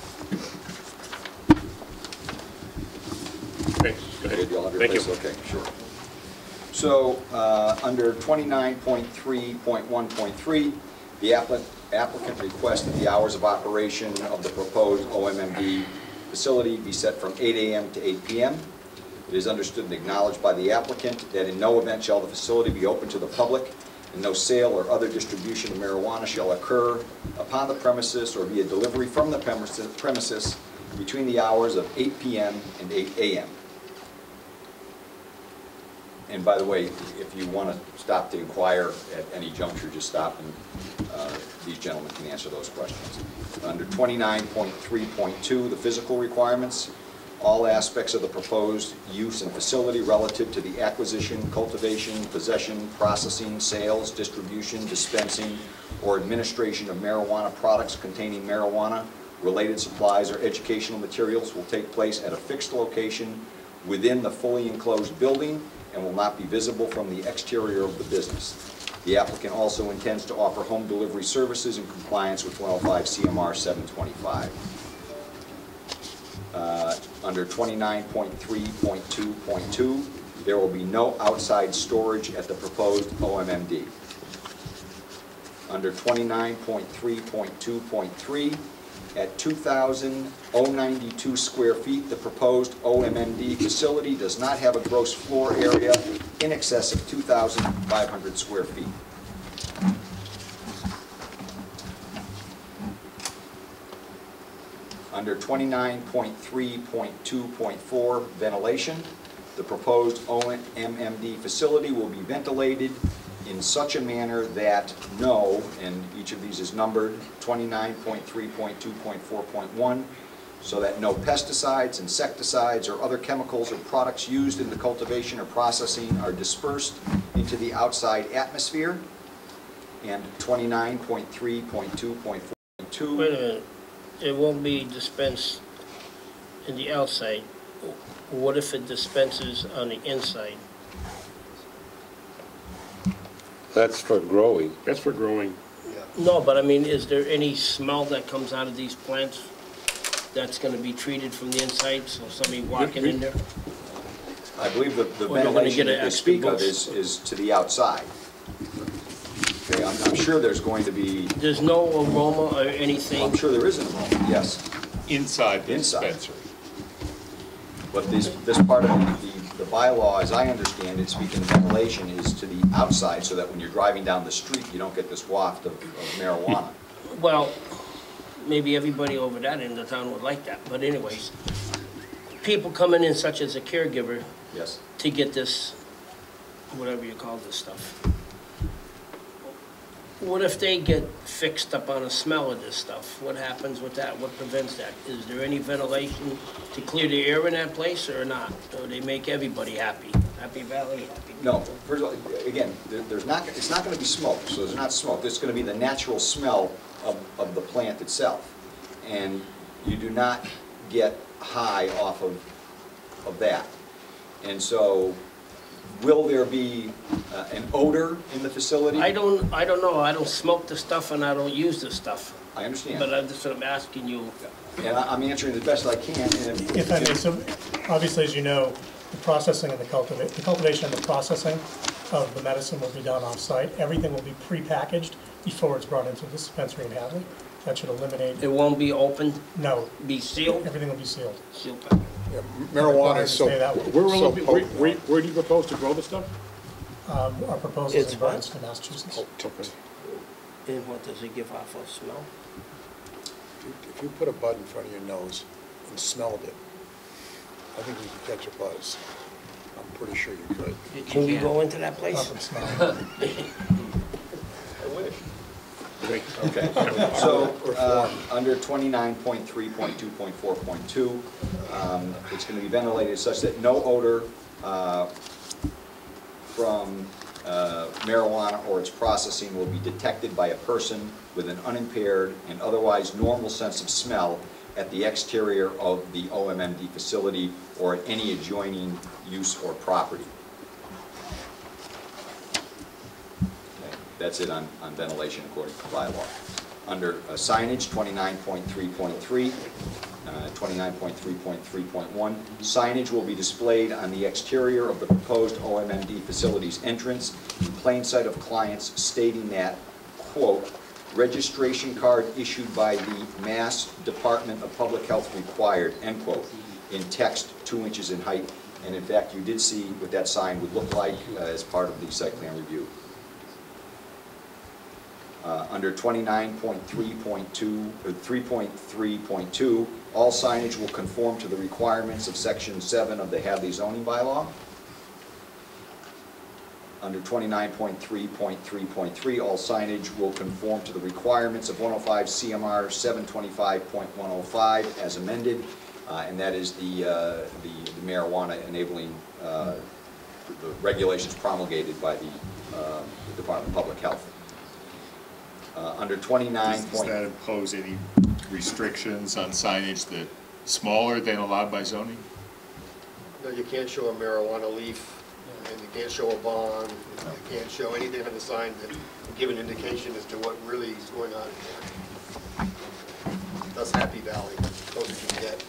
Okay, go ahead. Did you all have your Thank you. place? Okay, sure. So, uh, under twenty-nine point three point one point three, the appli- applicant requests that the hours of operation of the proposed O M M D facility be set from eight A M to eight P M It is understood and acknowledged by the applicant that in no event shall the facility be open to the public, and no sale or other distribution of marijuana shall occur upon the premises or via delivery from the premises premises between the hours of eight P M and eight A M And by the way, if you want to stop to inquire at any juncture, just stop and uh, these gentlemen can answer those questions. Under twenty-nine point three point two, the physical requirements, all aspects of the proposed use and facility relative to the acquisition, cultivation, possession, processing, sales, distribution, dispensing, or administration of marijuana products containing marijuana, related supplies, or educational materials will take place at a fixed location within the fully enclosed building and will not be visible from the exterior of the business. The applicant also intends to offer home delivery services in compliance with one oh five C M R seven twenty-five. Uh, Under twenty-nine point three point two point two, there will be no outside storage at the proposed O M M D. Under twenty-nine point three point two point three, at two thousand ninety-two square feet, the proposed O M M D facility does not have a gross floor area in excess of two thousand five hundred square feet. Under twenty-nine point three point two point four, ventilation, the proposed O M M D facility will be ventilated in such a manner that no, and each of these is numbered, twenty-nine point three point two point four point one, so that no pesticides, insecticides, or other chemicals or products used in the cultivation or processing are dispersed into the outside atmosphere. And twenty-nine point three point two point four point two. Wait a minute, it won't be dispensed in the outside. What if it dispenses on the inside? That's for growing. That's for growing. No, but I mean, is there any smell that comes out of these plants that's gonna be treated from the inside, so somebody walking in there? I believe the, the Or they're gonna ventilation get an that they extra speak of boost. is, is to the outside. Okay, I'm, I'm sure there's going to be, There's no aroma or anything? I'm sure there is an aroma, yes. Inside the Inside. dispensary. But this, this part of the, the bylaw, as I understand it, speaking of ventilation, is to the outside, so that when you're driving down the street, you don't get this waft of, of marijuana. Well, maybe everybody over that end of town would like that, but anyways, people coming in such as a caregiver Yes. to get this, whatever you call this stuff. What if they get fixed up on a smell of this stuff? What happens with that? What prevents that? Is there any ventilation to clear the air in that place or not? Or they make everybody happy? Happy Valley, happy? No, first of all, again, there, there's not, it's not gonna be smoke, so there's not smoke. There's gonna be the natural smell of, of the plant itself. And you do not get high off of, of that. And so, will there be uh, an odor in the facility? I don't, I don't know. I don't smoke the stuff and I don't use the stuff. I understand. But I'm just, I'm asking you. And I- I'm answering as best I can. And if- If I may, so obviously, as you know, the processing and the cultivate, the cultivation and the processing of the medicine will be done off-site. Everything will be pre-packaged before it's brought into the dispensary in Hadley. That should eliminate, It won't be opened, no, be sealed? everything will be sealed. Sealed pack. Yeah, marijuana is so, Stay that way. Where, will so it be- where, potent. where, where do you propose to grow the stuff? Um, Our proposal It's is in what? Bryanston, Massachusetts. Potent. And what does it give off of smell? If you put a bud in front of your nose and smelled it, I think you could catch a buzz. I'm pretty sure you could. Can we go into that place? Not from smell. Okay, so, uh, under twenty-nine point three point two point four point two, um, it's gonna be ventilated such that no odor, uh, from uh, marijuana or its processing will be detected by a person with an unimpaired and otherwise normal sense of smell at the exterior of the O M M D facility or at any adjoining use or property. Okay, that's it on, on ventilation according to bylaw. Under uh, signage, twenty-nine point three point three, uh, twenty-nine point three point three point one, signage will be displayed on the exterior of the proposed O M M D facility's entrance in plain sight of clients stating that, quote, registration card issued by the Mass Department of Public Health required, end quote, in text two inches in height. And in fact, you did see what that sign would look like uh, as part of the site plan review. Uh, under twenty-nine point three point two, or three point three point two, all signage will conform to the requirements of section seven of the Hadley zoning bylaw. Under twenty-nine point three point three point three, all signage will conform to the requirements of one oh five C M R seven twenty-five point one oh five as amended, uh, and that is the, uh, the, the marijuana enabling uh, the regulations promulgated by the, uh, the Department of Public Health. Uh, under twenty-nine. Does, does that impose any restrictions on signage that smaller than allowed by zoning? No, you can't show a marijuana leaf, and you can't show a bong, you can't show anything on the sign that will give an indication as to what really is going on in there. That's Happy Valley, close as you can get.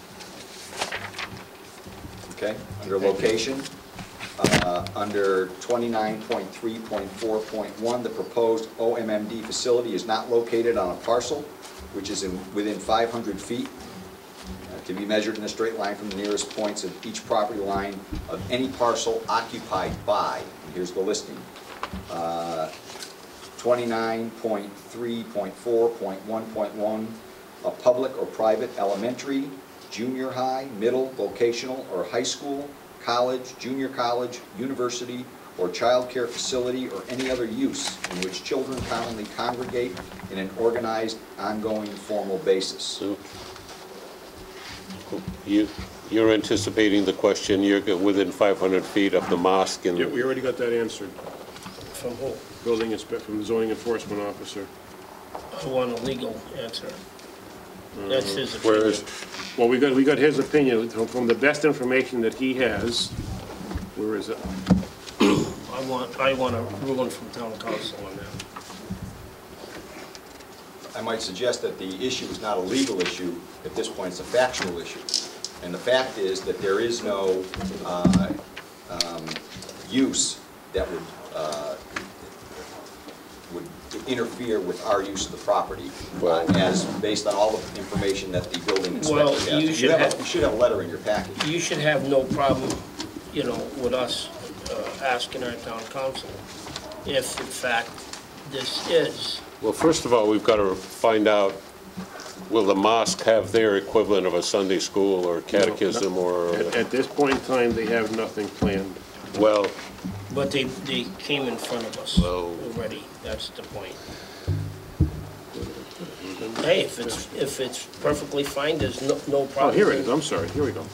Okay, under location, uh, under twenty-nine point three point four point one, the proposed O M M D facility is not located on a parcel which is in, within five hundred feet, uh, to be measured in a straight line from the nearest points of each property line of any parcel occupied by, and here's the listing, uh, twenty-nine point three point four point one point one, a public or private elementary, junior high, middle, vocational, or high school, college, junior college, university, or child care facility, or any other use in which children commonly congregate in an organized, ongoing, formal basis. So, you, you're anticipating the question, you're within five hundred feet of the mosque and... Yeah, we already got that answered. From who? Building inspector, from the zoning enforcement officer. I want a legal answer. That's his Where opinion. is, Well, we got, we got his opinion from- from the best information that he has. Where is it? I want, I want a ruling from town council on that. I might suggest that the issue is not a legal issue. At this point, it's a factual issue. And the fact is that there is no uh, um, use that would, uh, would interfere with our use of the property, uh, as based on all the information that the building inspector Well, has. you should have, have- a, you should have a letter in your package. You should have no problem, you know, with us uh, asking our town council if in fact this is. well, first of all, we've got to find out, will the mosque have their equivalent of a Sunday school or catechism or... At, at this point in time, they have nothing planned. Well, But they, they came in front of us Well- already, that's the point. Hey, if it's, if it's perfectly fine, there's no, no Oh, problem. here it is, I'm sorry, here we go.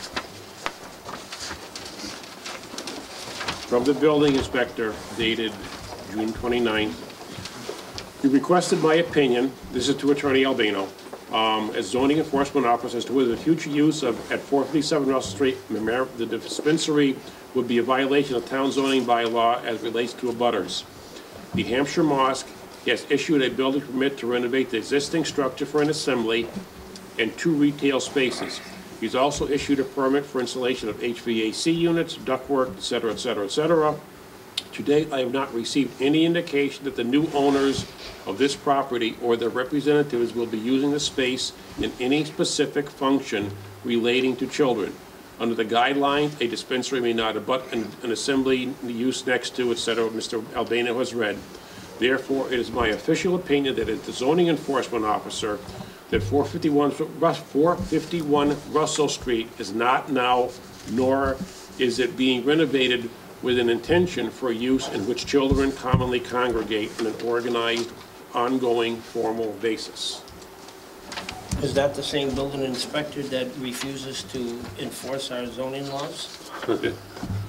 From the building inspector dated June twenty-ninth. He requested my opinion, this is to Attorney Albino, um, as zoning enforcement officer as to whether the future use of, at four fifty-seven Russell Street, the dispensary would be a violation of town zoning bylaw as relates to abutters. The Hampshire Mosque has issued a building permit to renovate the existing structure for an assembly and two retail spaces. He's also issued a permit for installation of H V A C units, ductwork, et cetera, et cetera, et cetera. To date, I have not received any indication that the new owners of this property or their representatives will be using the space in any specific function relating to children. Under the guidelines, a dispensary may not abut an, an assembly use next to, et cetera, Mister Albano has read. Therefore, it is my official opinion that as the zoning enforcement officer, that four fifty-one, four fifty-one Russell Street is not now, nor is it being renovated with an intention for use in which children commonly congregate in an organized, ongoing, formal basis. Is that the same building inspector that refuses to enforce our zoning laws?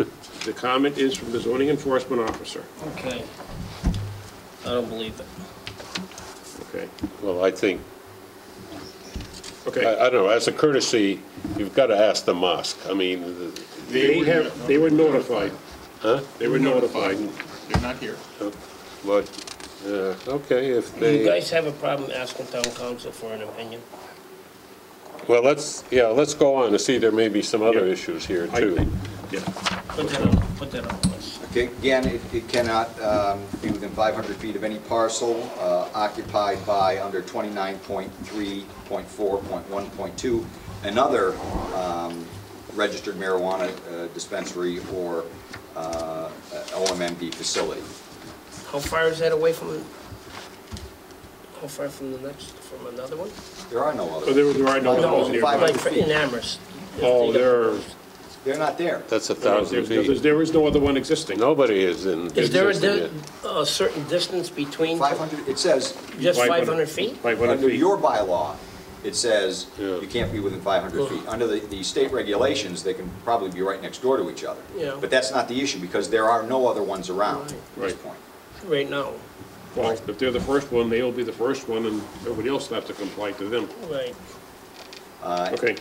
The comment is from the zoning enforcement officer. Okay. I don't believe it. Okay. Well, I think, Okay. I I don't know, as a courtesy, you've got to ask the mosque. I mean, the- They have, they were notified. huh? They were notified. They're not here. But, uh, okay, if You they, guys have a problem asking town council for an opinion? well, let's, yeah, let's go on to see, there may be some other Yeah. issues here, I too. think, yeah. Put that on, put that on the list. Okay, again, it it cannot um, be within five hundred feet of any parcel uh, occupied by, under twenty-nine point three point four point one point two, another um, registered marijuana uh, dispensary or uh, O M M D facility. How far is that away from, how far from the next, from another one? There are no Oh, other. there there are no No, others nearby. like for in Amherst. Oh, there are, They're not there. That's a there's- thousand there's- feet. there is no other one existing. Nobody is in. Is there a, existing di- yet. a certain distance between, five hundred, it says, just five hundred feet? five hundred under feet. your bylaw, it says Yeah. you can't be within five hundred feet. Under the, the state regulations, they can probably be right next door to each other. Yeah. But that's not the issue, because there are no other ones around at this Right. point. Right now, Well, if they're the first one, they'll be the first one, and everybody else will have to comply to them. right. Uh, Okay.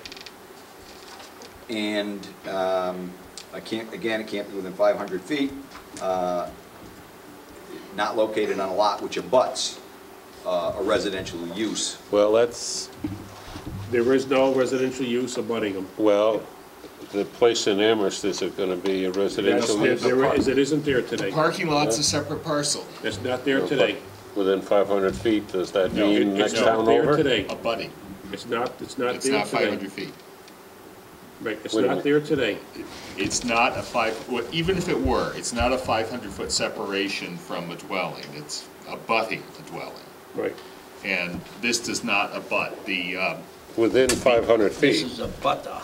And um, I can't, again, it can't be within five hundred feet, uh, not located on a lot which abuts uh, a residential use. Well, that's, There is no residential use abutting them. well, the place in Amherst, is it going to be a residential There- use? there is, it isn't there today. Parking lot's a separate parcel. It's not there today. Within five hundred feet, does that No, mean It- next It's not town there over? today. Abutting. It's not, it's not It's there not five today. hundred feet. Right, it's Wait a not minute. there today. It's not a five, well, even if it were, it's not a five hundred foot separation from a dwelling. It's abutting the dwelling. Right. And this does not abut the, um, Within five hundred This feet. is a butter.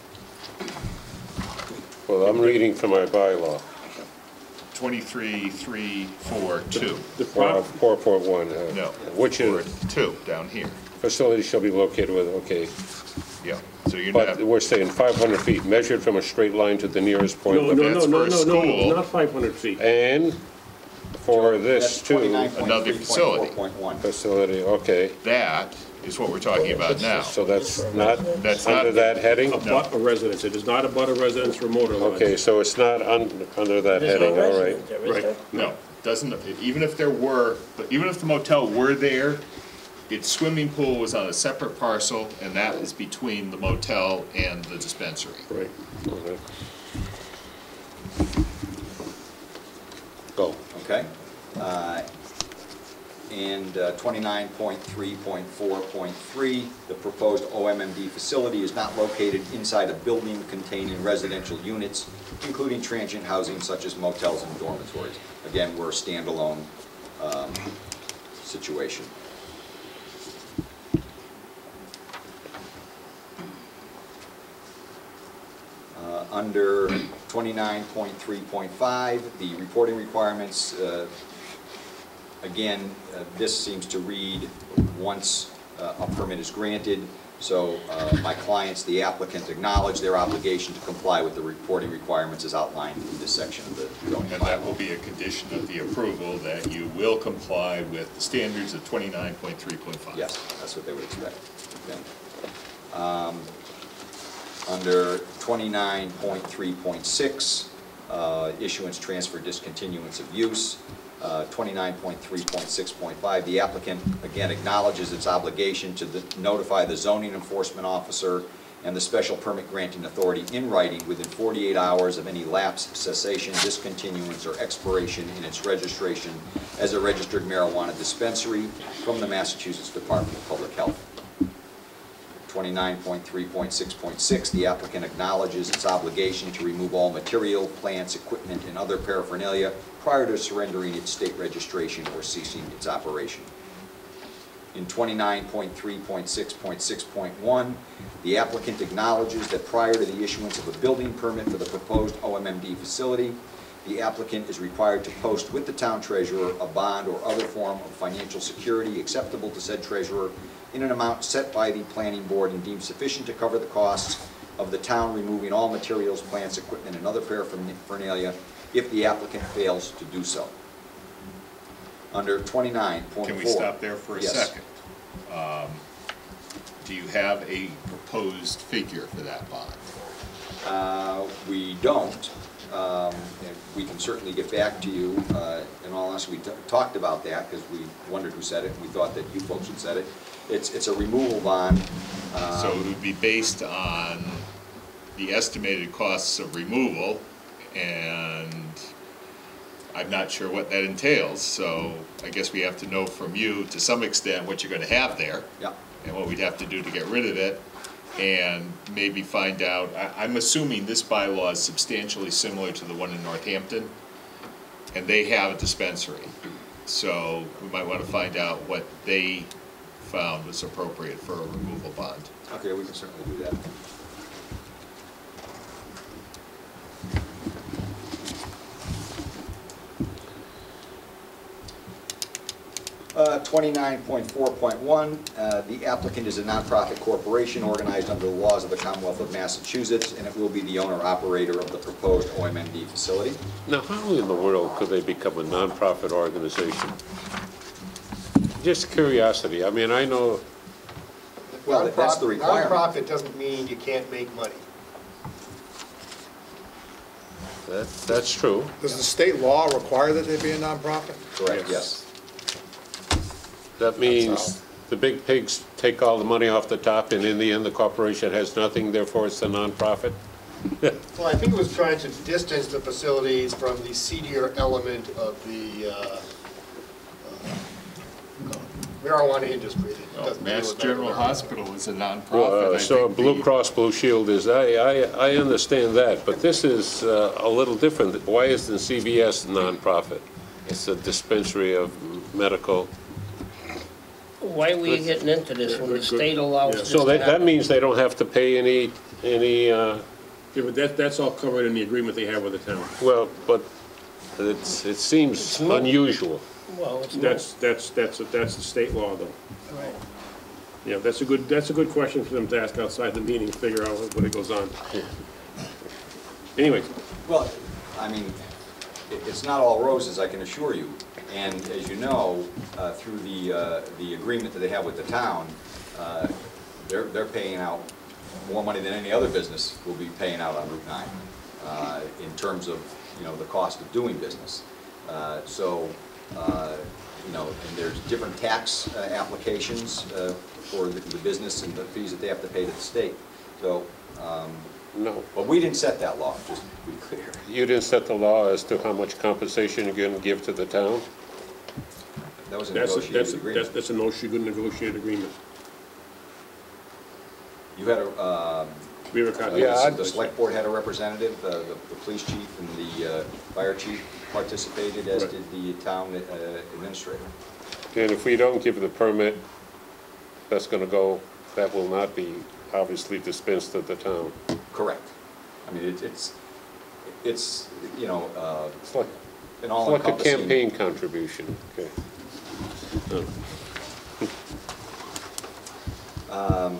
Well, I'm reading from my bylaw, twenty-three, three, four, two. The prop, four point one, No. which or is, two, down here. facility shall be located with, okay. Yeah, so you're But not, we're saying five hundred feet, measured from a straight line to the nearest point. no, no, no, that's no, for a no, no, school. not five hundred feet. And for this That's too, twenty-nine point Another three point facility. four point one. facility, okay. that is what we're talking about now. So that's not That's not under that heading? Abut a residence. It does not abut a residence or motor lodge. Okay, so it's not un- under that There's no heading, all right. resident there, is Right. there? No, doesn't, even if there were, but even if the motel were there, its swimming pool was on a separate parcel, and that is between the motel and the dispensary. Right. Okay. Go. Okay? Uh, And uh, twenty-nine point three point four point three, the proposed O M M D facility is not located inside a building containing residential units, including transient housing such as motels and dormitories. Again, we're a standalone um, situation. Uh, Under twenty-nine point three point five, the reporting requirements, uh, again, uh, this seems to read once uh, a permit is granted, so uh, my clients, the applicant, acknowledge their obligation to comply with the reporting requirements as outlined in this section of the zoning And that will bylaw. be a condition of the approval, that you will comply with the standards of twenty-nine point three point five. Yes, that's what they would expect. Okay. Um, Under twenty-nine point three point six, uh, issuance, transfer, discontinuance of use, uh, twenty-nine point three point six point five, the applicant again acknowledges its obligation to the- notify the zoning enforcement officer and the special permit granting authority in writing within forty-eight hours of any lapse, cessation, discontinuance, or expiration in its registration as a registered marijuana dispensary from the Massachusetts Department of Public Health. twenty-nine point three point six point six, the applicant acknowledges its obligation to remove all material, plants, equipment, and other paraphernalia prior to surrendering its state registration or ceasing its operation. In twenty-nine point three point six point six point one, the applicant acknowledges that prior to the issuance of a building permit for the proposed O M M D facility, the applicant is required to post with the town treasurer a bond or other form of financial security acceptable to said treasurer in an amount set by the planning board and deemed sufficient to cover the costs of the town removing all materials, plants, equipment, and other paraphernalia if the applicant fails to do so. Under twenty-nine point four. Can we stop there for a Yes. second? Um, Do you have a proposed figure for that bond? Uh, We don't. Um, and we can certainly get back to you. Uh, in all honesty, we t- talked about that because we wondered who said it. We thought that you folks had said it. It's, it's a removal bond. Um, So it would be based on the estimated costs of removal, and I'm not sure what that entails, so I guess we have to know from you to some extent what you're gonna have there. Yeah. And what we'd have to do to get rid of it, and maybe find out, I, I'm assuming this bylaw is substantially similar to the one in Northampton, and they have a dispensary. So we might wanna find out what they found was appropriate for a removal bond. Okay, we can certainly do that. Uh, twenty-nine point four point one, uh, the applicant is a nonprofit corporation organized under the laws of the Commonwealth of Massachusetts, and it will be the owner-operator of the proposed O M M D facility. Now, how in the world could they become a nonprofit organization? Just curiosity. I mean, I know, Well, that's the Nonprofit- requirement. Nonprofit doesn't mean you can't make money. that, that's true. Does the state law require that they be a nonprofit? Correct, yes. That means the big pigs take all the money off the top, and in the end, the corporation has nothing, therefore it's a nonprofit? Well, I think it was trying to distance the facilities from the seedier element of the uh, uh, marijuana industry. It Well, doesn't deal Mass with General marijuana. Hospital is a nonprofit. Well, I uh, so think Blue the- Cross Blue Shield is, I, I, I understand that, but this is uh, a little different. Why isn't C V S nonprofit? It's a dispensary of medical. Why are we getting into this when the state allows this So to that, that happen? means they don't have to pay any, any, uh, Yeah, but that, that's all covered in the agreement they have with the town. well, but it's, it seems It's not- unusual. Well, it's not, That's, that's, that's, that's the state law, though. right. Yeah, that's a good, that's a good question for them to ask outside the meeting, figure out what it goes on. Anyway, Well, I mean, it, it's not all roses, I can assure you. And as you know, uh, through the, uh, the agreement that they have with the town, uh, they're, they're paying out more money than any other business will be paying out on Route nine, uh, in terms of, you know, the cost of doing business. Uh, So, uh, you know, and there's different tax uh, applications uh, for the, the business and the fees that they have to pay to the state. So, um, No. well, we didn't set that law, just to be clear. You didn't set the law as to how much compensation you're going to give to the town? That was a that's, a- negotiated that's, a- that's, agreement. that's a no, good negotiated agreement. You had a, um, We have a uh, copy. Yeah, the I'd- the select board had a representative, uh, the the police chief and the uh, fire chief participated, as Right. did the town uh, administrator. And if we don't give the permit, that's going to go, that will not be obviously dispensed to the town. Correct. I mean, it- it's, it's, you know, uh, It's like, an it's all like a encompassing. campaign contribution, okay. Um,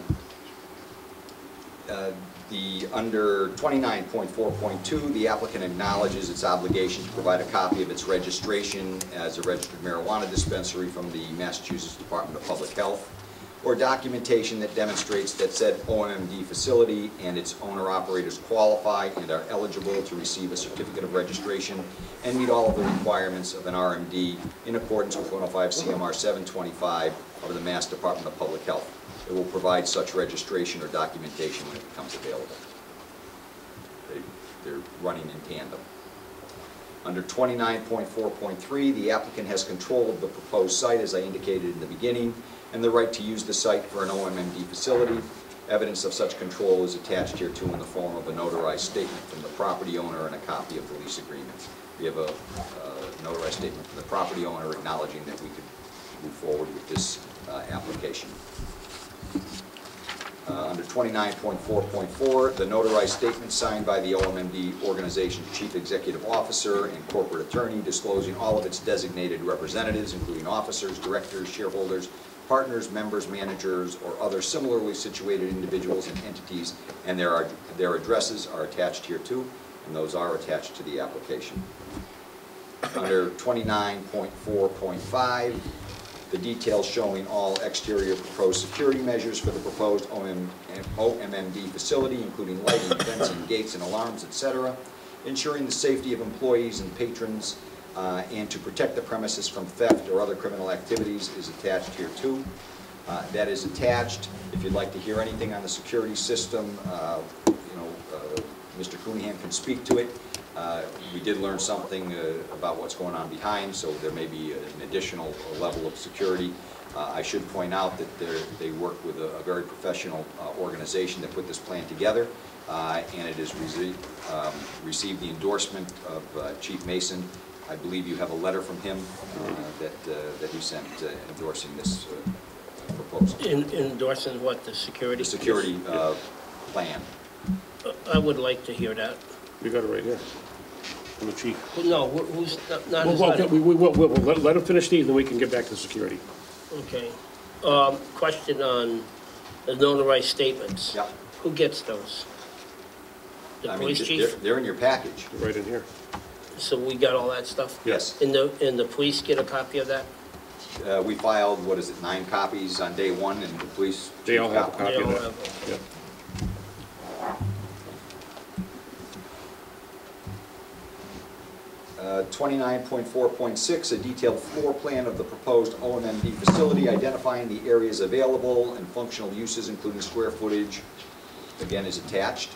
uh, The, under twenty-nine point four point two, the applicant acknowledges its obligation to provide a copy of its registration as a registered marijuana dispensary from the Massachusetts Department of Public Health, or documentation that demonstrates that said O M M D facility and its owner-operators qualify and are eligible to receive a certificate of registration and meet all of the requirements of an R M D in accordance with one oh five C M R seven twenty-five of the Mass Department of Public Health. It will provide such registration or documentation when it becomes available. They, they're running in tandem. Under twenty-nine point four point three, the applicant has control of the proposed site, as I indicated in the beginning, and the right to use the site for an O M M D facility. Evidence of such control is attached here too in the form of a notarized statement from the property owner and a copy of the lease agreement. We have a uh, notarized statement from the property owner acknowledging that we could move forward with this uh, application. Uh, Under twenty-nine point four point four, the notarized statement signed by the O M M D organization's chief executive officer and corporate attorney disclosing all of its designated representatives, including officers, directors, shareholders, partners, members, managers, or other similarly situated individuals and entities, and their, are, their addresses are attached here too, and those are attached to the application. Under twenty-nine point four point five, the details showing all exterior proposed security measures for the proposed O M M D facility, including lighting, fencing, gates, and alarms, et cetera, ensuring the safety of employees and patrons, uh, and to protect the premises from theft or other criminal activities is attached here too. Uh, that is attached. If you'd like to hear anything on the security system, uh, you know, uh, Mister Coonihan can speak to it. Uh, we did learn something uh, about what's going on behind, so there may be an additional level of security. Uh, I should point out that they work with a, a very professional uh, organization that put this plan together, uh, and it has received, um, received the endorsement of uh, Chief Mason. I believe you have a letter from him uh, that, uh, that he sent uh, endorsing this uh, proposal. In, endorsing what, the security? The security uh, plan. I would like to hear that. We got it right here, from the chief. Well, no, wh- who's, not- not his Well, letter. well, we, we, we'll, we'll, let, let him finish these, and then we can get back to the security. Okay. Um, question on the notarized statements. Yeah. Who gets those? The I mean, police they're, chief? they're in your package. Right in here. So we got all that stuff? Yes. And the, and the police get a copy of that? Uh, we filed, what is it, nine copies on day one, and the police. They all have a chief copy They of all that. have, okay. Yep. Uh, twenty-nine point four point six, a detailed floor plan of the proposed O M M D facility identifying the areas available and functional uses, including square footage, again, is attached.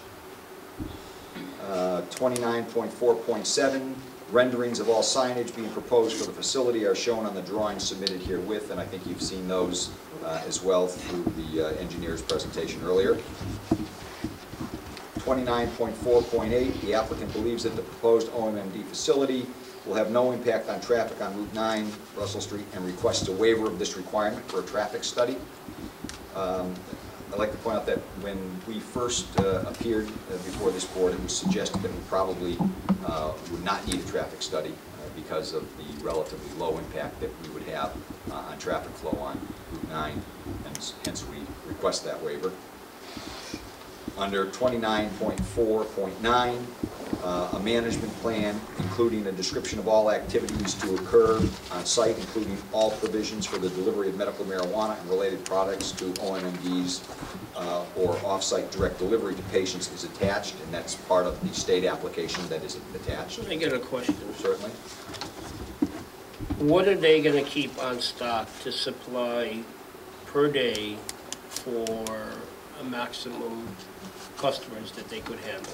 Uh, twenty-nine point four point seven, renderings of all signage being proposed for the facility are shown on the drawings submitted herewith, and I think you've seen those uh, as well through the uh, engineer's presentation earlier. twenty-nine point four point eight, the applicant believes that the proposed O M M D facility will have no impact on traffic on Route nine, Russell Street, and requests a waiver of this requirement for a traffic study. Um, I'd like to point out that when we first uh, appeared uh, before this board, it was suggested that we probably uh, would not need a traffic study uh, because of the relatively low impact that we would have uh, on traffic flow on Route nine, and hence we request that waiver. Under twenty-nine point four point nine, uh, a management plan including a description of all activities to occur on site, including all provisions for the delivery of medical marijuana and related products to O M M Ds uh, or off-site direct delivery to patients is attached, and that's part of the state application that is attached. I get a question. Certainly. What are they gonna keep on stock to supply per day for a maximum customers that they could handle?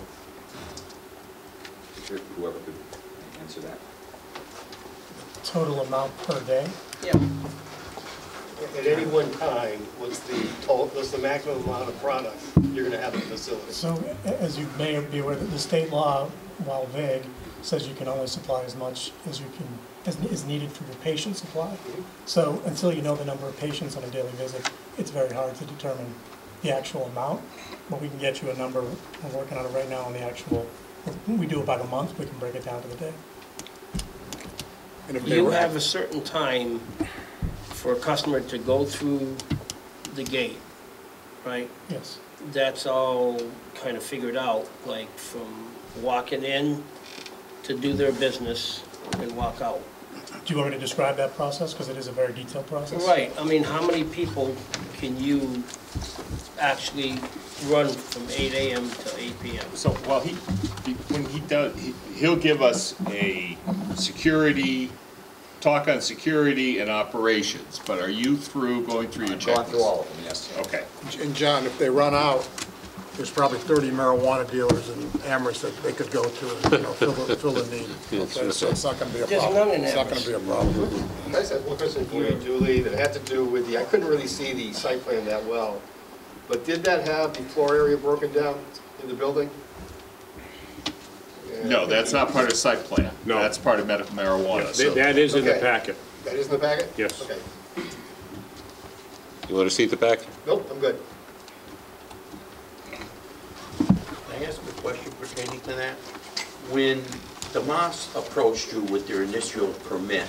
Whoever could answer that. Total amount per day? Yeah. At any one time, what's the total, what's the maximum amount of product you're gonna have in the facility? So a- as you may be aware, that the state law, while vague, says you can only supply as much as you can, as is needed for your patient supply. So until you know the number of patients on a daily visit, it's very hard to determine the actual amount. But we can get you a number. I'm working on it right now on the actual, we do it by the month, we can break it down to the day. And if they You were- have a certain time for a customer to go through the gate, right? Yes. That's all kind of figured out, like from walking in to do their business and walk out. Do you want me to describe that process? Because it is a very detailed process. Right, I mean, how many people can you actually run from eight A M to eight P M? So, well, he, he- when he does, he- he'll give us a security, talk on security and operations, but are you through, going through your I've gone checklist? through all of them, yes. Okay. And John, if they run out, there's probably thirty marijuana dealers in Amherst that they could go to and, you know, fill the, fill the need. Okay, so it's not gonna be a There's problem. none in It's not gonna Amherst. be a problem. I just have one question for you, Julie, that had to do with the, I couldn't really see the site plan that well, but did that have the floor area broken down in the building? No, that's not part of site plan. No. That's part of medical marijuana, That so. that is in the Okay. packet. That is in the packet? Yes. Okay. You want to see the back? Nope, I'm good. to that? When the Moss approached you with their initial permit,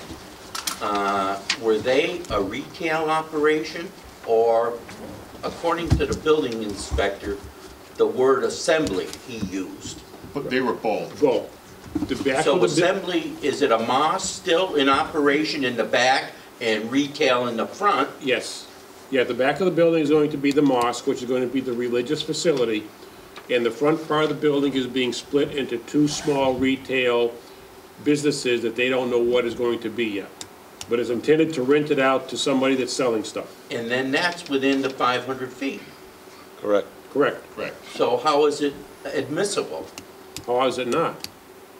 uh, were they a retail operation? Or, according to the building inspector, the word assembly he used? But they were both. Well, the back So of the... assembly, is it a Moss still in operation in the back and retail in the front? Yes. Yeah, the back of the building is going to be the mosque, which is going to be the religious facility, and the front part of the building is being split into two small retail businesses that they don't know what is going to be yet. But it's intended to rent it out to somebody that's selling stuff. And then that's within the five hundred feet. Correct. Correct. Correct. So how is it admissible? How is it not?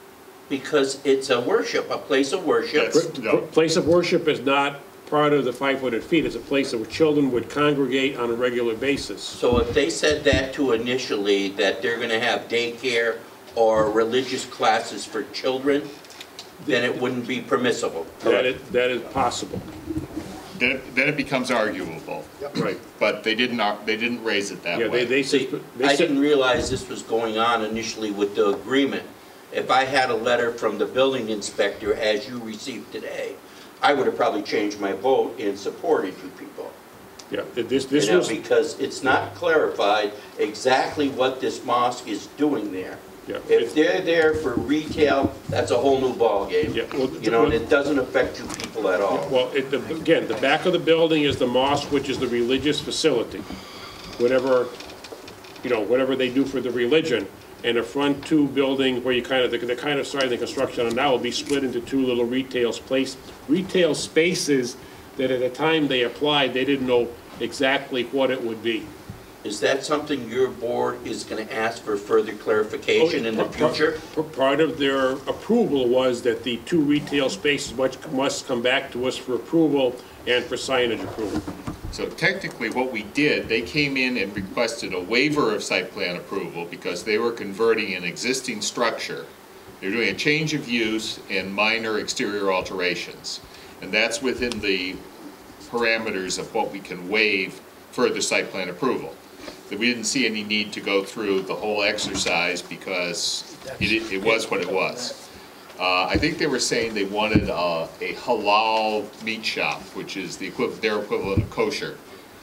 Because it's a worship, a place of worship. That's- Pr- no. pr- Place of worship is not part of the five hundred feet. It's a place where children would congregate on a regular basis. So if they said that to initially, that they're gonna have daycare or religious classes for children, then it wouldn't be permissible. That is, that is possible. Then, then it becomes arguable. Right. But they didn't, ar- they didn't raise it that Yeah, they, way. they See, said, they I said, didn't realize this was going on initially with the agreement. If I had a letter from the building inspector, as you received today, I would have probably changed my vote and supported you people. yeah, this, this You know, was, because it's not clarified exactly what this mosque is doing there. yeah. If they're there for retail, that's a whole new ballgame. Yeah, well, You know, and it doesn't affect you people at all. Well, it, the- again, the back of the building is the mosque, which is the religious facility. Whatever, you know, whatever they do for the religion. And the front two building where you kind of, they're kind of starting the construction on now will be split into two little retail place, retail spaces that at the time they applied, they didn't know exactly what it would be. Is that something your board is gonna ask for further clarification in the Par- par- future? par- Part of their approval was that the two retail spaces must, must come back to us for approval and for signage approval. So technically, what we did, they came in and requested a waiver of site plan approval because they were converting an existing structure. They're doing a change of use and minor exterior alterations. And that's within the parameters of what we can waive further site plan approval. That we didn't see any need to go through the whole exercise because it, it was what it was. Uh, I think they were saying they wanted a, a halal meat shop, which is the equivalent, their equivalent of kosher,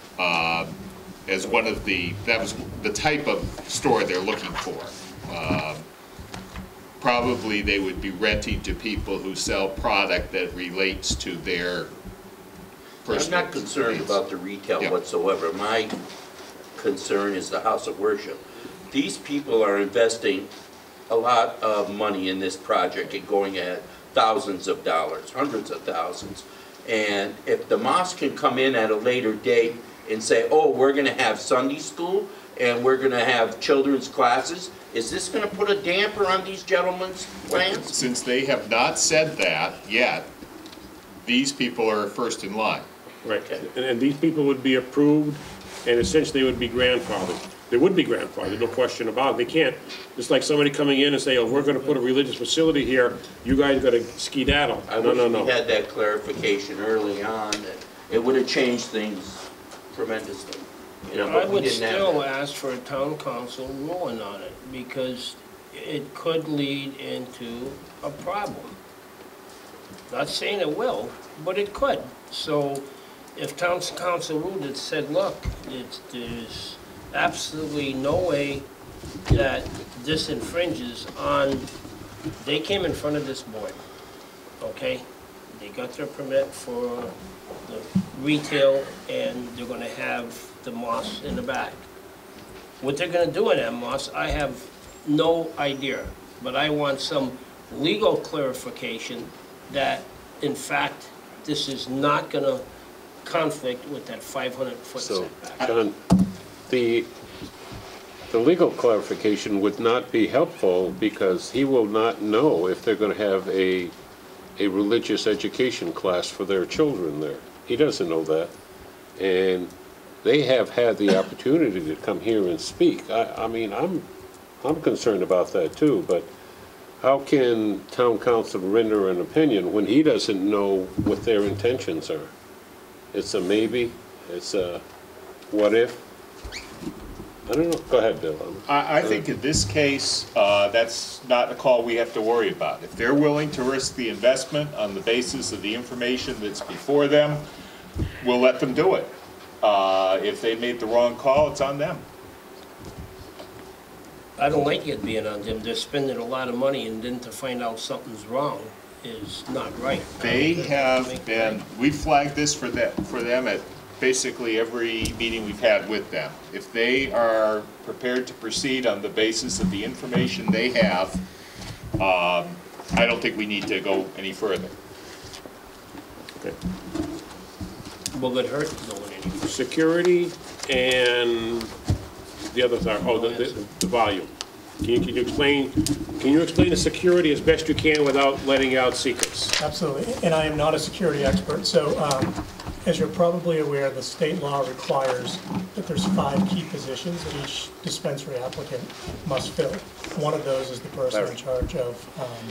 uh, as one of the, that was the type of store they're looking for. Uh, probably they would be renting to people who sell product that relates to their I'm personal not concerned needs. about the retail Yeah. whatsoever. My concern is the house of worship. These people are investing a lot of money in this project and going at thousands of dollars, hundreds of thousands. And if the mosque can come in at a later date and say, oh, we're gonna have Sunday school and we're gonna have children's classes, is this gonna put a damper on these gentlemen's plans? Since they have not said that yet, these people are first in line. Right, and, and these people would be approved, and essentially would be grandfathered. They would be grandfathered, no question about it. They can't, just like somebody coming in and say, oh, we're gonna put a religious facility here, you guys gotta skedaddle. I No, wish no, we no. had that clarification early on, that it would have changed things tremendously. You know, I but we would didn't have still that. ask for a town council ruling on it, because it could lead into a problem. Not saying it will, but it could. So if town council ruled it, said, look, it's, there's absolutely no way that this infringes on, they came in front of this board, okay? They got their permit for the retail, and they're gonna have the mosque in the back. What they're gonna do in that mosque, I have no idea, but I want some legal clarification that, in fact, this is not gonna conflict with that five hundred foot So, setback. John, the, the legal clarification would not be helpful because he will not know if they're gonna have a, a religious education class for their children there. He doesn't know that. And they have had the opportunity to come here and speak. I, I mean, I'm, I'm concerned about that too, but how can town council render an opinion when he doesn't know what their intentions are? It's a maybe, it's a what if. I don't know, go ahead, Bill. Um, I, I think in this case, uh, that's not a call we have to worry about. If they're willing to risk the investment on the basis of the information that's before them, we'll let them do it. Uh, if they made the wrong call, it's on them. I don't like it being on them. They're spending a lot of money and then to find out something's wrong is not right. They Make have it been, right. we flagged this for them, for them at basically every meeting we've had with them. If they are prepared to proceed on the basis of the information they have, um, I don't think we need to go any further. Okay. Will it hurt going anywhere? Security and the others are, oh, the, the, the volume. Can you, can you explain, can you explain the security as best you can without letting out secrets? Absolutely, and I am not a security expert, so um, as you're probably aware, the state law requires that there's five key positions that each dispensary applicant must fill. One of those is the person in charge of um,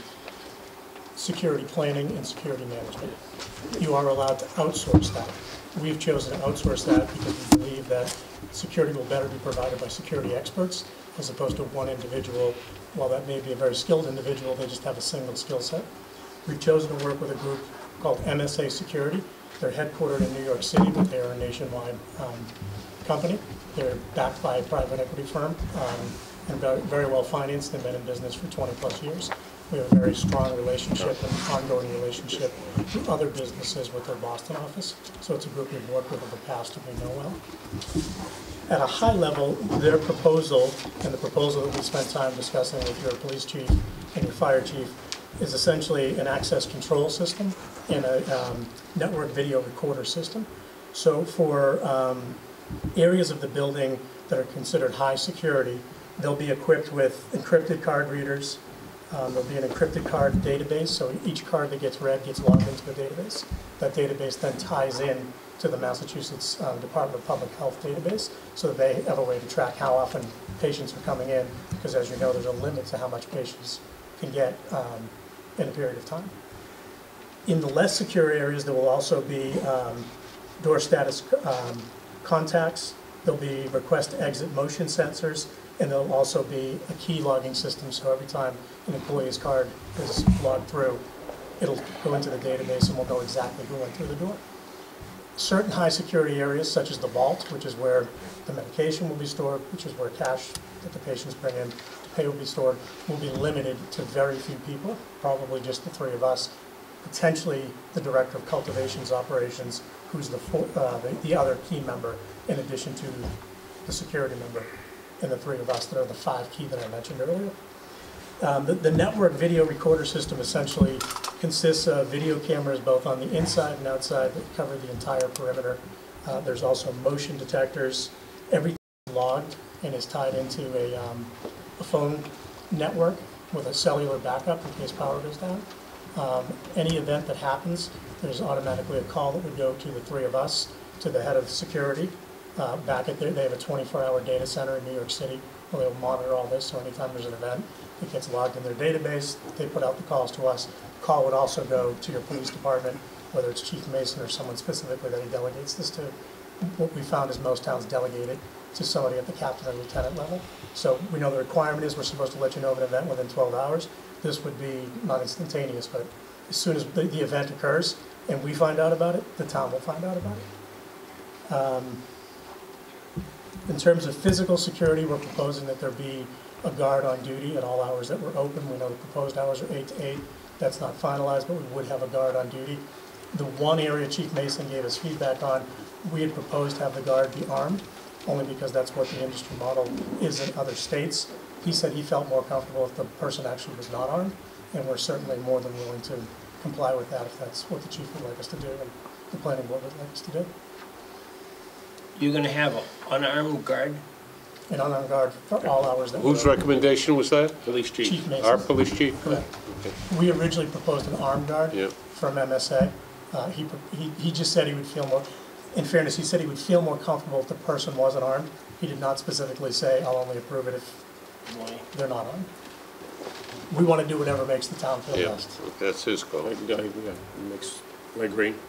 security planning and security management. You are allowed to outsource that. We've chosen to outsource that because we believe that security will better be provided by security experts as opposed to one individual. While that may be a very skilled individual, they just have a single skill set. We've chosen to work with a group called M S A Security. They're headquartered in New York City, but they are a nationwide um, company. They're backed by a private equity firm um, and very, very well financed. They've been in business for twenty plus years. We have a very strong relationship and ongoing relationship with other businesses with their Boston office. So it's a group we've worked with in the past and we know well. At a high level, their proposal and the proposal that we spent time discussing with your police chief and your fire chief is essentially an access control system and a um, network video recorder system. So for um, areas of the building that are considered high security, they'll be equipped with encrypted card readers. Um, there'll be an encrypted card database, so each card that gets read gets logged into the database. That database then ties in to the Massachusetts um, Department of Public Health database, so that they have a way to track how often patients are coming in, because as you know, there's a limit to how much patients can get um, in a period of time. In the less secure areas, there will also be um, door status um, contacts. There'll be request to exit motion sensors, and there'll also be a key logging system, so every time an employee's card is logged through, it'll go into the database and we'll know exactly who went through the door. Certain high security areas, such as the vault, which is where the medication will be stored, which is where cash that the patients bring in to pay will be stored, will be limited to very few people, probably just the three of us, potentially the director of cultivations operations, who's the, uh, the, the other key member, in addition to the security member, and the three of us that are the five key that I mentioned earlier. Um, the, the network video recorder system essentially consists of video cameras both on the inside and outside that cover the entire perimeter. Uh, there's also motion detectors. Everything is logged and is tied into a, um, a phone network with a cellular backup in case power goes down. Um, any event that happens, there's automatically a call that would go to the three of us, to the head of security. Uh, back at their, they have a twenty-four hour data center in New York City where they'll monitor all this, so anytime there's an event, it gets logged in their database, they put out the calls to us. The call would also go to your police department, whether it's Chief Mason or someone specifically that he delegates this to. What we found is most towns delegate it to somebody at the captain or lieutenant level. So we know the requirement is we're supposed to let you know of an event within twelve hours. This would be not instantaneous, but as soon as the, the event occurs and we find out about it, the town will find out about it. Um, In terms of physical security, we're proposing that there be a guard on duty at all hours that we're open. We know the proposed hours are eight to eight. That's not finalized, but we would have a guard on duty. The one area Chief Mason gave us feedback on, we had proposed to have the guard be armed, only because that's what the industry model is in other states. He said he felt more comfortable if the person actually was not armed, and we're certainly more than willing to comply with that if that's what the chief would like us to do and the planning board would like us to do. You're going to have an unarmed guard? An unarmed guard for all hours that we're Whose open. recommendation was that? Police chief. Chief Mason. Our police chief? Correct. Okay. We originally proposed an armed guard Yeah. from M S A. Uh, he, he, he just said he would feel more, in fairness, he said he would feel more comfortable if the person wasn't armed. He did not specifically say, I'll only approve it if they're not armed. We want to do whatever makes the town feel Yeah, best. that's his call. I, I, yeah, makes, I agree.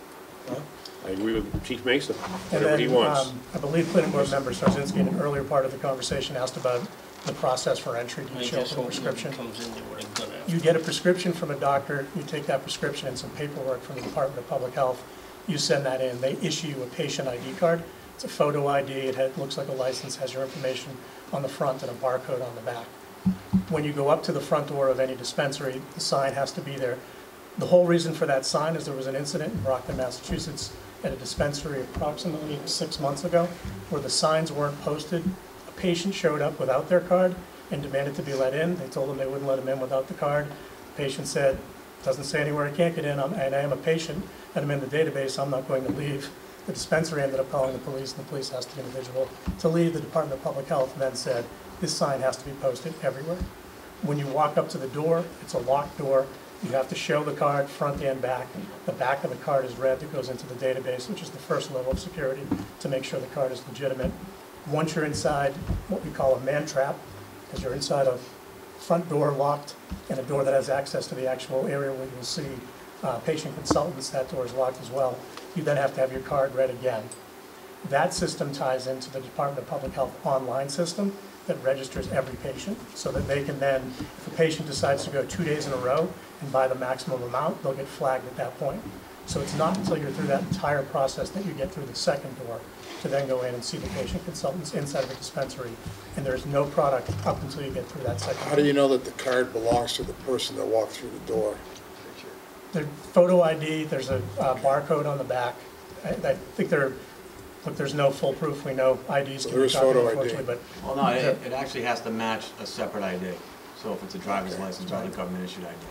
I agree with Chief Mason, And whatever he then, wants. um, I believe Planning Board Member Sarzinski in an earlier part of the conversation asked about the process for entry. Do I you show just for a hope prescription? nobody comes in there with a gun out. You get a prescription from a doctor, you take that prescription and some paperwork from the Department of Public Health, you send that in, they issue you a patient I D card. It's a photo I D, it has, looks like a license, has your information on the front and a barcode on the back. When you go up to the front door of any dispensary, the sign has to be there. The whole reason for that sign is there was an incident in Brockton, Massachusetts at a dispensary approximately six months ago where the signs weren't posted. A patient showed up without their card and demanded to be let in. They told them they wouldn't let him in without the card. The patient said, doesn't say anywhere I can't get in, I'm, and I am a patient, and I'm in the database, I'm not going to leave. The dispensary ended up calling the police, and the police asked the individual to leave. The Department of Public Health then said, this sign has to be posted everywhere. When you walk up to the door, it's a locked door. You have to show the card front and back. The back of the card is red that goes into the database, which is the first level of security to make sure the card is legitimate. Once you're inside what we call a man trap, because you're inside a front door locked and a door that has access to the actual area where you'll see uh, patient consultants, that door is locked as well. You then have to have your card read again. That system ties into the Department of Public Health online system that registers every patient so that they can then, if a patient decides to go two days in a row and buy the maximum amount, they'll get flagged at that point. So it's not until you're through that entire process that you get through the second door to then go in and see the patient consultants inside of a dispensary. And there's no product up until you get through that second door. How do you know that the card belongs to the person that walked through the door? There's photo I D, there's a uh, barcode on the back. I, I think there, look, there's no full proof. We know I Ds So can there be is copied, photo I D. unfortunately, but. Well, no, it, it actually has to match a separate I D. So if it's a driver's license or a government issued I D.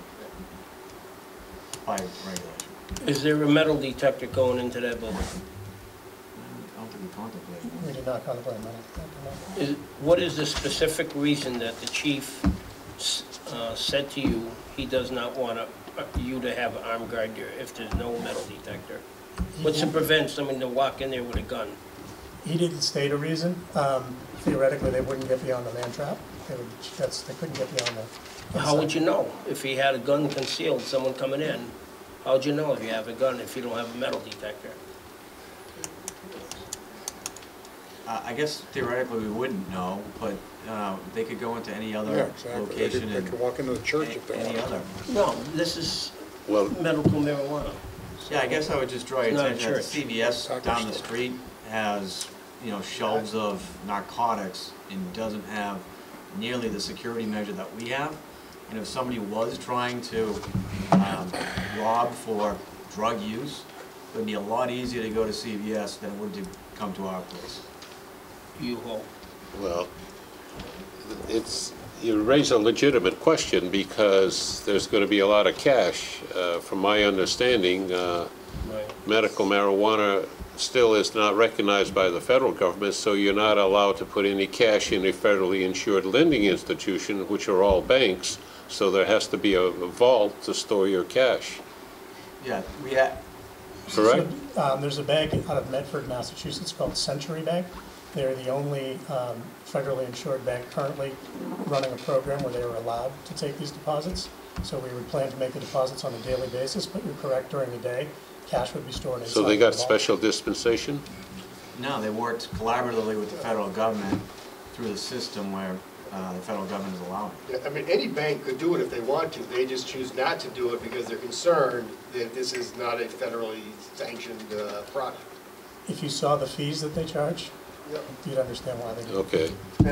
By regulation. Is there a metal detector going into that building? I don't think we contemplated that. We did not contemplate that. Is, what is the specific reason that the chief uh, said to you he does not want to, uh, you to have an armed guard there if there's no metal detector? What's to prevent someone to walk in there with a gun? He didn't state a reason. Um, theoretically, they wouldn't get beyond the man trap. They would, that's, they couldn't get beyond the. How would you know if he had a gun concealed, someone coming in? How'd you know if you have a gun if you don't have a metal detector? Uh, I guess theoretically we wouldn't know, but uh, they could go into any other Yeah, exactly. They location could, they and could walk into the church if they any wanted. other. No, this is Well, medical marijuana. Yeah, I guess I would just draw your It's not a attention that the church. C V S Taco down the store. street has, you know, shelves of narcotics and doesn't have nearly the security measure that we have. And if somebody was trying to um, rob for drug use, it would be a lot easier to go to C V S than it would to come to our place. You hope. well, it's, you raise a legitimate question because there's going to be a lot of cash. Uh, From my understanding, uh, Right. medical marijuana still is not recognized by the federal government, so you're not allowed to put any cash in a federally insured lending institution, which are all banks, so there has to be a a vault to store your cash, Yeah, we had, correct? Um, there's a bank out of Medford, Massachusetts called Century Bank. They're the only um, federally insured bank currently running a program where they are allowed to take these deposits. So we would plan to make the deposits on a daily basis, but you're correct, during the day, cash would be stored inside. So they the got vault. special dispensation? no, they worked collaboratively with the federal government through the system where uh, the federal government is allowing it. Yeah, I mean, any bank could do it if they want to, they just choose not to do it because they're concerned that this is not a federally sanctioned uh, product. If you saw the fees that they charge, Yep. you'd understand why they do it. Okay.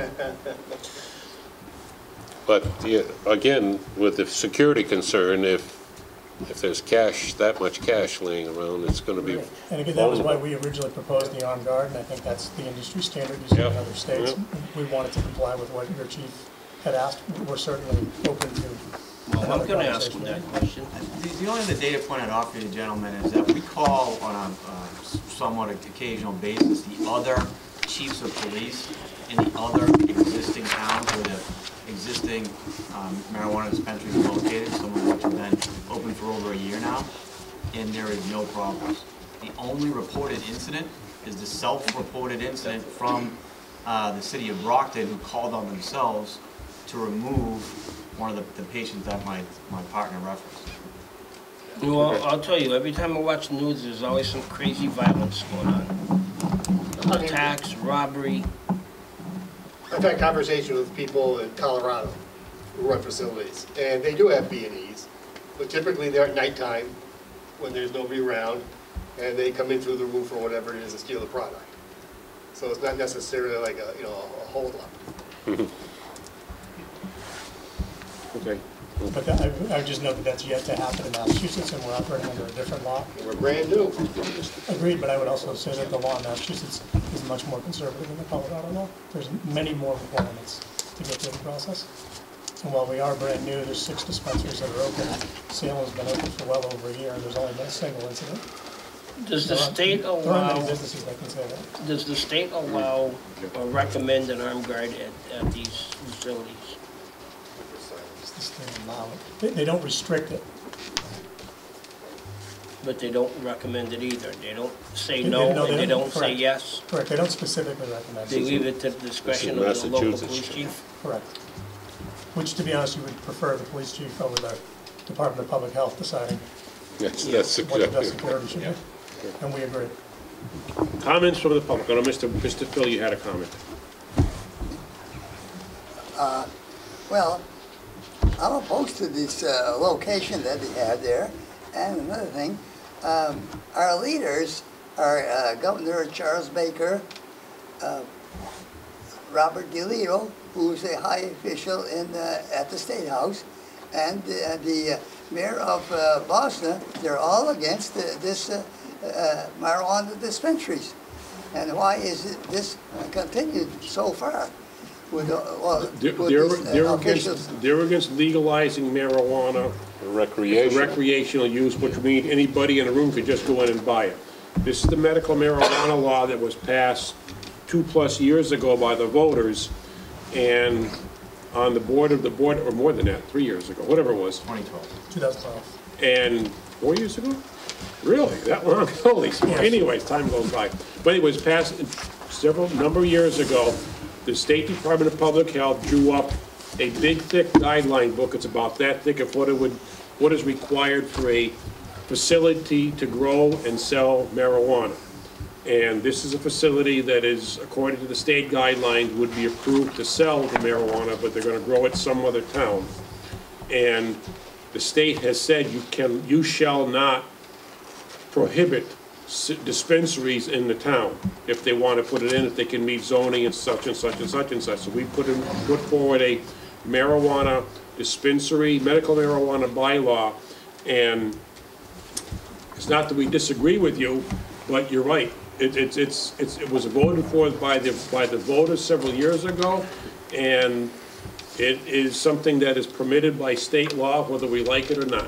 But, yeah, again, with the security concern, if, if there's cash, that much cash laying around, it's going to be And again, that was why vulnerable. we originally proposed the armed guard, and I think that's the industry standard you see in Yep. other states. Yep. We wanted to comply with what your chief had asked. We're certainly open to. Well, I'm another gonna ask him conversation. that question. The the only other data point I'd offer you, gentlemen, is that we call on a uh, somewhat occasional basis the other chiefs of police in the other existing towns where the existing um, marijuana dispensaries are located, some of which have been open for over a year now, and there is no problems. The only reported incident is the self-reported incident from uh, the city of Brockton, who called on themselves to remove one of the, the patients that my, my partner referenced. Well, I'll tell you, every time I watch the news, there's always some crazy violence going on. Attacks, robbery. I've had conversations with people in Colorado who run facilities, and they do have B and Es, but typically they're at nighttime when there's nobody around, and they come in through the roof or whatever it is and steal the product. So it's not necessarily like a, you know, a holdup. Okay. But that- I I would just note that that's yet to happen in Massachusetts, and we're operating under a different law. And we're brand new. Agreed, but I would also say that the law in Massachusetts is much more conservative than the Colorado law. There's many more requirements to get through the process. And while we are brand new, there's six dispensaries that are open. Salem's been open for well over a year, and there's only been a single incident. Does the There aren't- state There aren't allow, many businesses that can say that. does the state allow or recommend an armed guard at, at these facilities? It's the state allow it. They, they don't restrict it. But they don't recommend it either. They don't say They- no, they- no, and they they don't- don't say correct. yes. Correct, they don't specifically recommend They it. leave it to the discretion of the local Massachusetts. police chief. Correct. Which, to be honest, you would prefer the police chief over the Department of Public Health deciding Yes, that's what the best exactly. security should be. And we agree. Comments from the public? I know, Mister Mister Phil, you had a comment. Uh, Well, I'm opposed to this uh, location that they have there. And another thing, um, our leaders are uh, Governor Charles Baker, uh, Robert DeLeo, who's a high official in uh, at the State House, and uh, the uh, mayor of uh, Boston. They're all against uh, this uh, uh, marijuana dispensaries. And why is it this uh, continued so far? With, uh, well, They're, with they're these, uh, they're officials? against, they're against legalizing marijuana for Recreation. recreational use, which means anybody in a room could just go in and buy it. This is the medical marijuana law that was passed two-plus years ago by the voters, and on the board of the board, or more than that, three years ago, whatever it was. twenty twelve. two thousand twelve. And four years ago? Really? That long? Holy smokes. Anyways, time goes by. But it was passed several, number of years ago. The State Department of Public Health drew up a big, thick guideline book. It's about that thick of what it would, what is required for a facility to grow and sell marijuana. And this is a facility that is, according to the state guidelines, would be approved to sell the marijuana, but they're gonna grow it some other town. And the state has said you can, you shall not prohibit s- dispensaries in the town. If they want to put it in, if they can meet zoning and such and such and such and such. So we put in, put forward a marijuana dispensary, medical marijuana bylaw, and it's not that we disagree with you, but you're right. It, it's, it's, it's, it was voted for by the, by the voters several years ago, and it is something that is permitted by state law, whether we like it or not.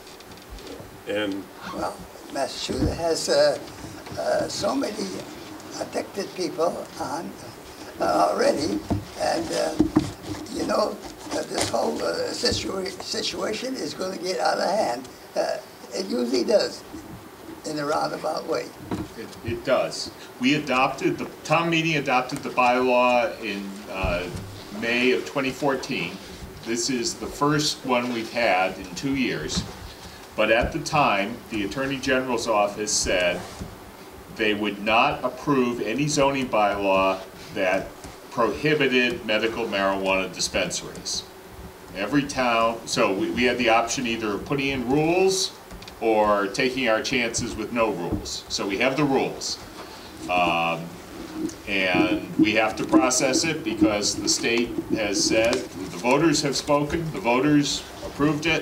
And Well, Massachusetts has uh, uh, so many addicted people on uh, already, and uh, you know, uh, this whole uh, situa situation is going to get out of hand. Uh, it usually does, in a roundabout way. It, it does. We adopted, the town meeting adopted the bylaw in uh, May of twenty fourteen. This is the first one we've had in two years. But at the time, the Attorney General's office said they would not approve any zoning bylaw that prohibited medical marijuana dispensaries. Every town, so we, we had the option either of putting in rules or taking our chances with no rules. So we have the rules. Um, and we have to process it because the state has said, the voters have spoken, the voters approved it.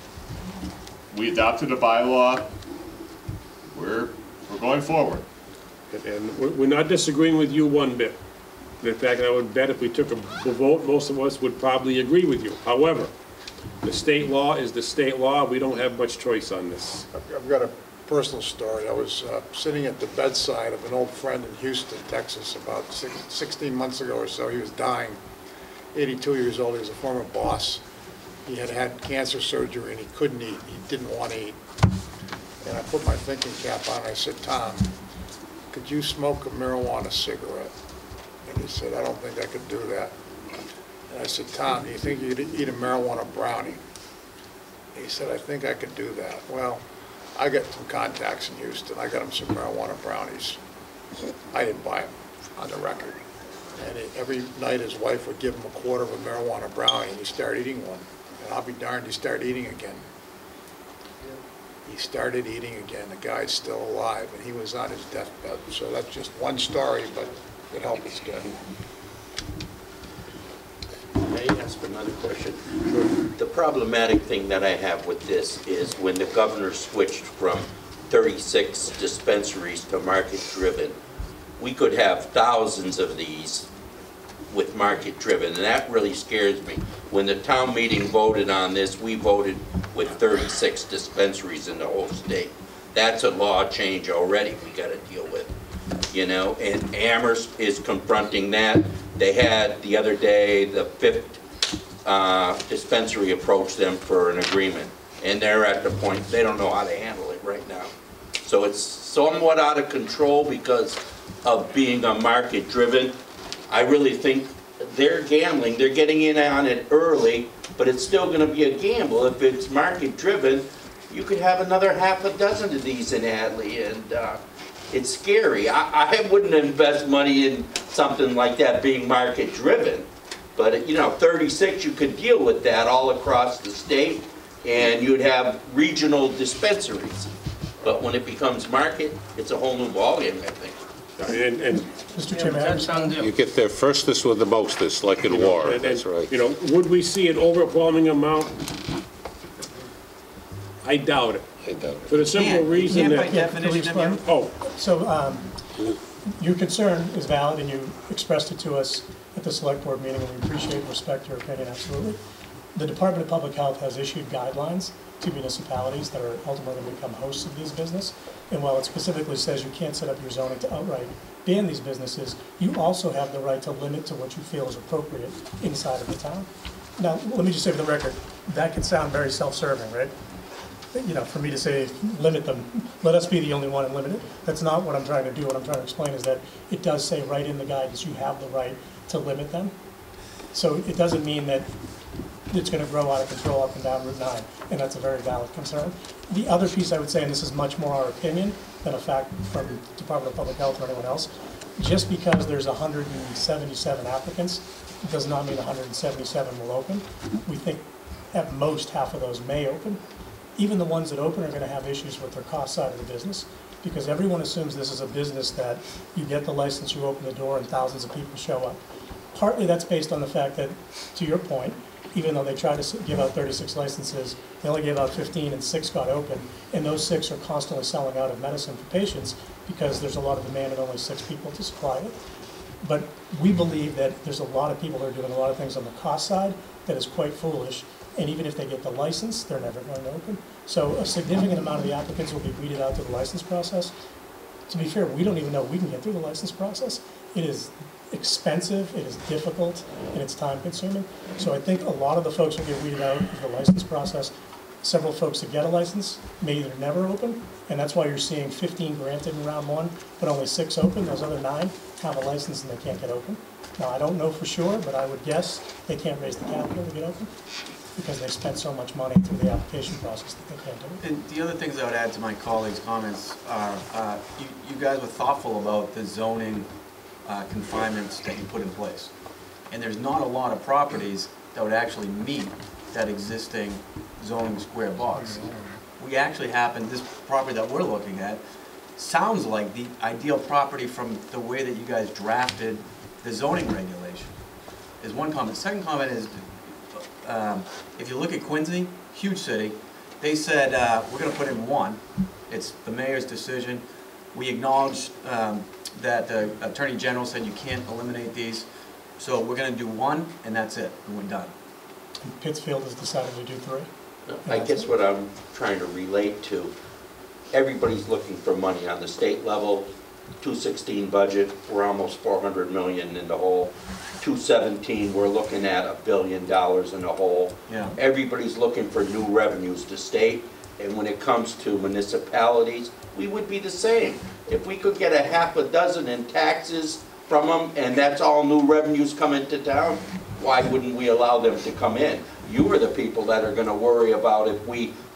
We adopted a bylaw. We're, we're going forward. And we're we're not disagreeing with you one bit. In fact, I would bet if we took a vote, most of us would probably agree with you. However, the state law is the state law. We don't have much choice on this. I've I've got a personal story. I was uh, sitting at the bedside of an old friend in Houston, Texas, about six, sixteen months ago or so. He was dying, eighty-two years old. He was a former boss. He had had cancer surgery and he couldn't eat. He didn't want to eat. And I put my thinking cap on and I said, Tom, could you smoke a marijuana cigarette? And he said, I don't think I could do that. And I said, Tom, do you think you could eat a marijuana brownie? And he said, I think I could do that. Well, I got some contacts in Houston. I got him some marijuana brownies. I didn't buy them, on the record. And he, every night his wife would give him a quarter of a marijuana brownie, and he started eating one. And I'll be darned, he started eating again. He started eating again. The guy's still alive, and he was on his deathbed. So that's just one story, but it helped us get him. May I ask another question? The problematic thing that I have with this is when the governor switched from thirty-six dispensaries to market-driven, we could have thousands of these with market-driven, and that really scares me. When the town meeting voted on this, we voted with thirty-six dispensaries in the whole state. That's a law change already we got to deal with, you know, and Amherst is confronting that. They had, the other day, the fifth uh, dispensary approached them for an agreement, and they're at the point, they don't know how to handle it right now. So it's somewhat out of control because of being a market-driven. I really think they're gambling. They're getting in on it early, but it's still going to be a gamble. If it's market-driven, you could have another half a dozen of these in Hadley, and uh, it's scary. I, I wouldn't invest money in something like that being market-driven, but you know, thirty-six, you could deal with that all across the state, and you'd have regional dispensaries. But when it becomes market, it's a whole new ballgame, I think. And, and Mister Chairman, You get there firstest with the mostest, like in war, and- and, that's right. You know, would we see an overwhelming amount? I doubt it. I doubt it. For the simple Can't- you reason can't by that, Yeah, can we definition of explain? your- oh, So um, your concern is valid, and you expressed it to us at the select board meeting, and we appreciate and respect your opinion, absolutely. The Department of Public Health has issued guidelines to municipalities that are ultimately going to become hosts of these businesses. And while it specifically says you can't set up your zoning to outright ban these businesses, you also have the right to limit to what you feel is appropriate inside of the town. Now, let me just say for the record, that can sound very self-serving, right? You know, for me to say, limit them, let us be the only one and limit it. That's not what I'm trying to do. What I'm trying to explain is that it does say right in the guidance, you have the right to limit them. So it doesn't mean that it's going to grow out of control up and down Route nine, and that's a very valid concern. The other piece I would say, and this is much more our opinion than a fact from Department of Public Health or anyone else, just because there's one hundred seventy-seven applicants does not mean one hundred seventy-seven will open. We think at most half of those may open. Even the ones that open are going to have issues with their cost side of the business, because everyone assumes this is a business that you get the license, you open the door, and thousands of people show up. Partly that's based on the fact that, to your point, even though they try to give out thirty-six licenses, they only gave out fifteen and six got open, and those six are constantly selling out of medicine for patients because there's a lot of demand and only six people to supply it. But we believe that there's a lot of people that are doing a lot of things on the cost side that is quite foolish, and even if they get the license, they're never going to open. So a significant amount of the applicants will be weeded out to the license process. To be fair, we don't even know we can get through the license process. It is expensive, it is difficult, and it's time consuming. So I think a lot of the folks will get weeded out of the license process. Several folks that get a license may either never open, and that's why you're seeing fifteen granted in round one, but only six open. Those other nine have a license and they can't get open. Now, I don't know for sure, but I would guess they can't raise the capital to get open because they spent so much money through the application process that they can't do it. And the other things I would add to my colleagues' comments are, uh, you, you guys were thoughtful about the zoning uh, confinements that you put in place. And there's not a lot of properties that would actually meet that existing zoning square box. We actually happen, this property that we're looking at sounds like the ideal property from the way that you guys drafted the zoning regulation, is one comment. Second comment is, um, if you look at Quincy, huge city, they said, uh, we're going to put in one. It's the mayor's decision. We acknowledge um, that the Attorney General said you can't eliminate these. So we're going to do one, and that's it, and we're done. And Pittsfield has decided to do three. I guess what I'm trying to relate to, everybody's looking for money on the state level. two sixteen budget, we're almost four hundred million in the hole. two seventeen, we're looking at a billion dollars in the hole. Yeah. Everybody's looking for new revenues to state, and when it comes to municipalities, we would be the same. If we could get a half a dozen in taxes from them, and that's all new revenues come into town, why wouldn't we allow them to come in? You are the people that are going to worry about if we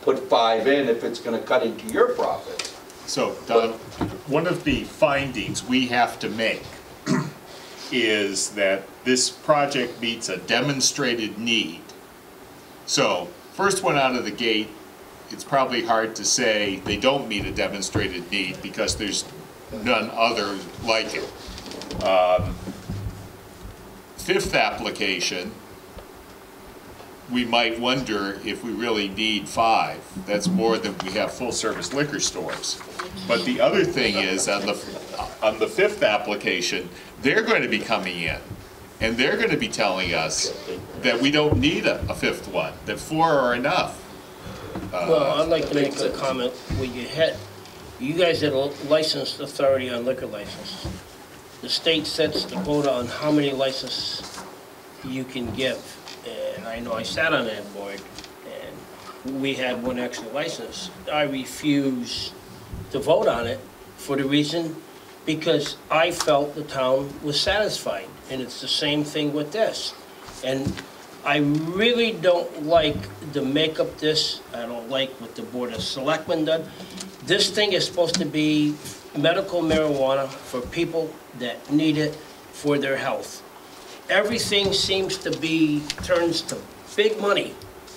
put five in if it's gonna cut into your profits. So, Don, one of the findings we have to make is that this project meets a demonstrated need. So, first one out of the gate, it's probably hard to say they don't meet a demonstrated need because there's none other like it. Um, fifth application, we might wonder if we really need five. That's more than we have full-service liquor stores. But the other thing is, on the, on the fifth application, they're going to be coming in, and they're going to be telling us that we don't need a, a fifth one, that four are enough. Uh, Well, I'd like to make a comment with your head. You guys are the licensed authority on liquor license. The state sets the quota on how many licenses you can give. And I know I sat on that board, and we had one extra license. I refused to vote on it for the reason, because I felt the town was satisfied. And it's the same thing with this. And I really don't like the makeup this, I don't like what the Board of Selectmen did. This thing is supposed to be medical marijuana for people that need it for their health. Everything seems to be, turns to big money.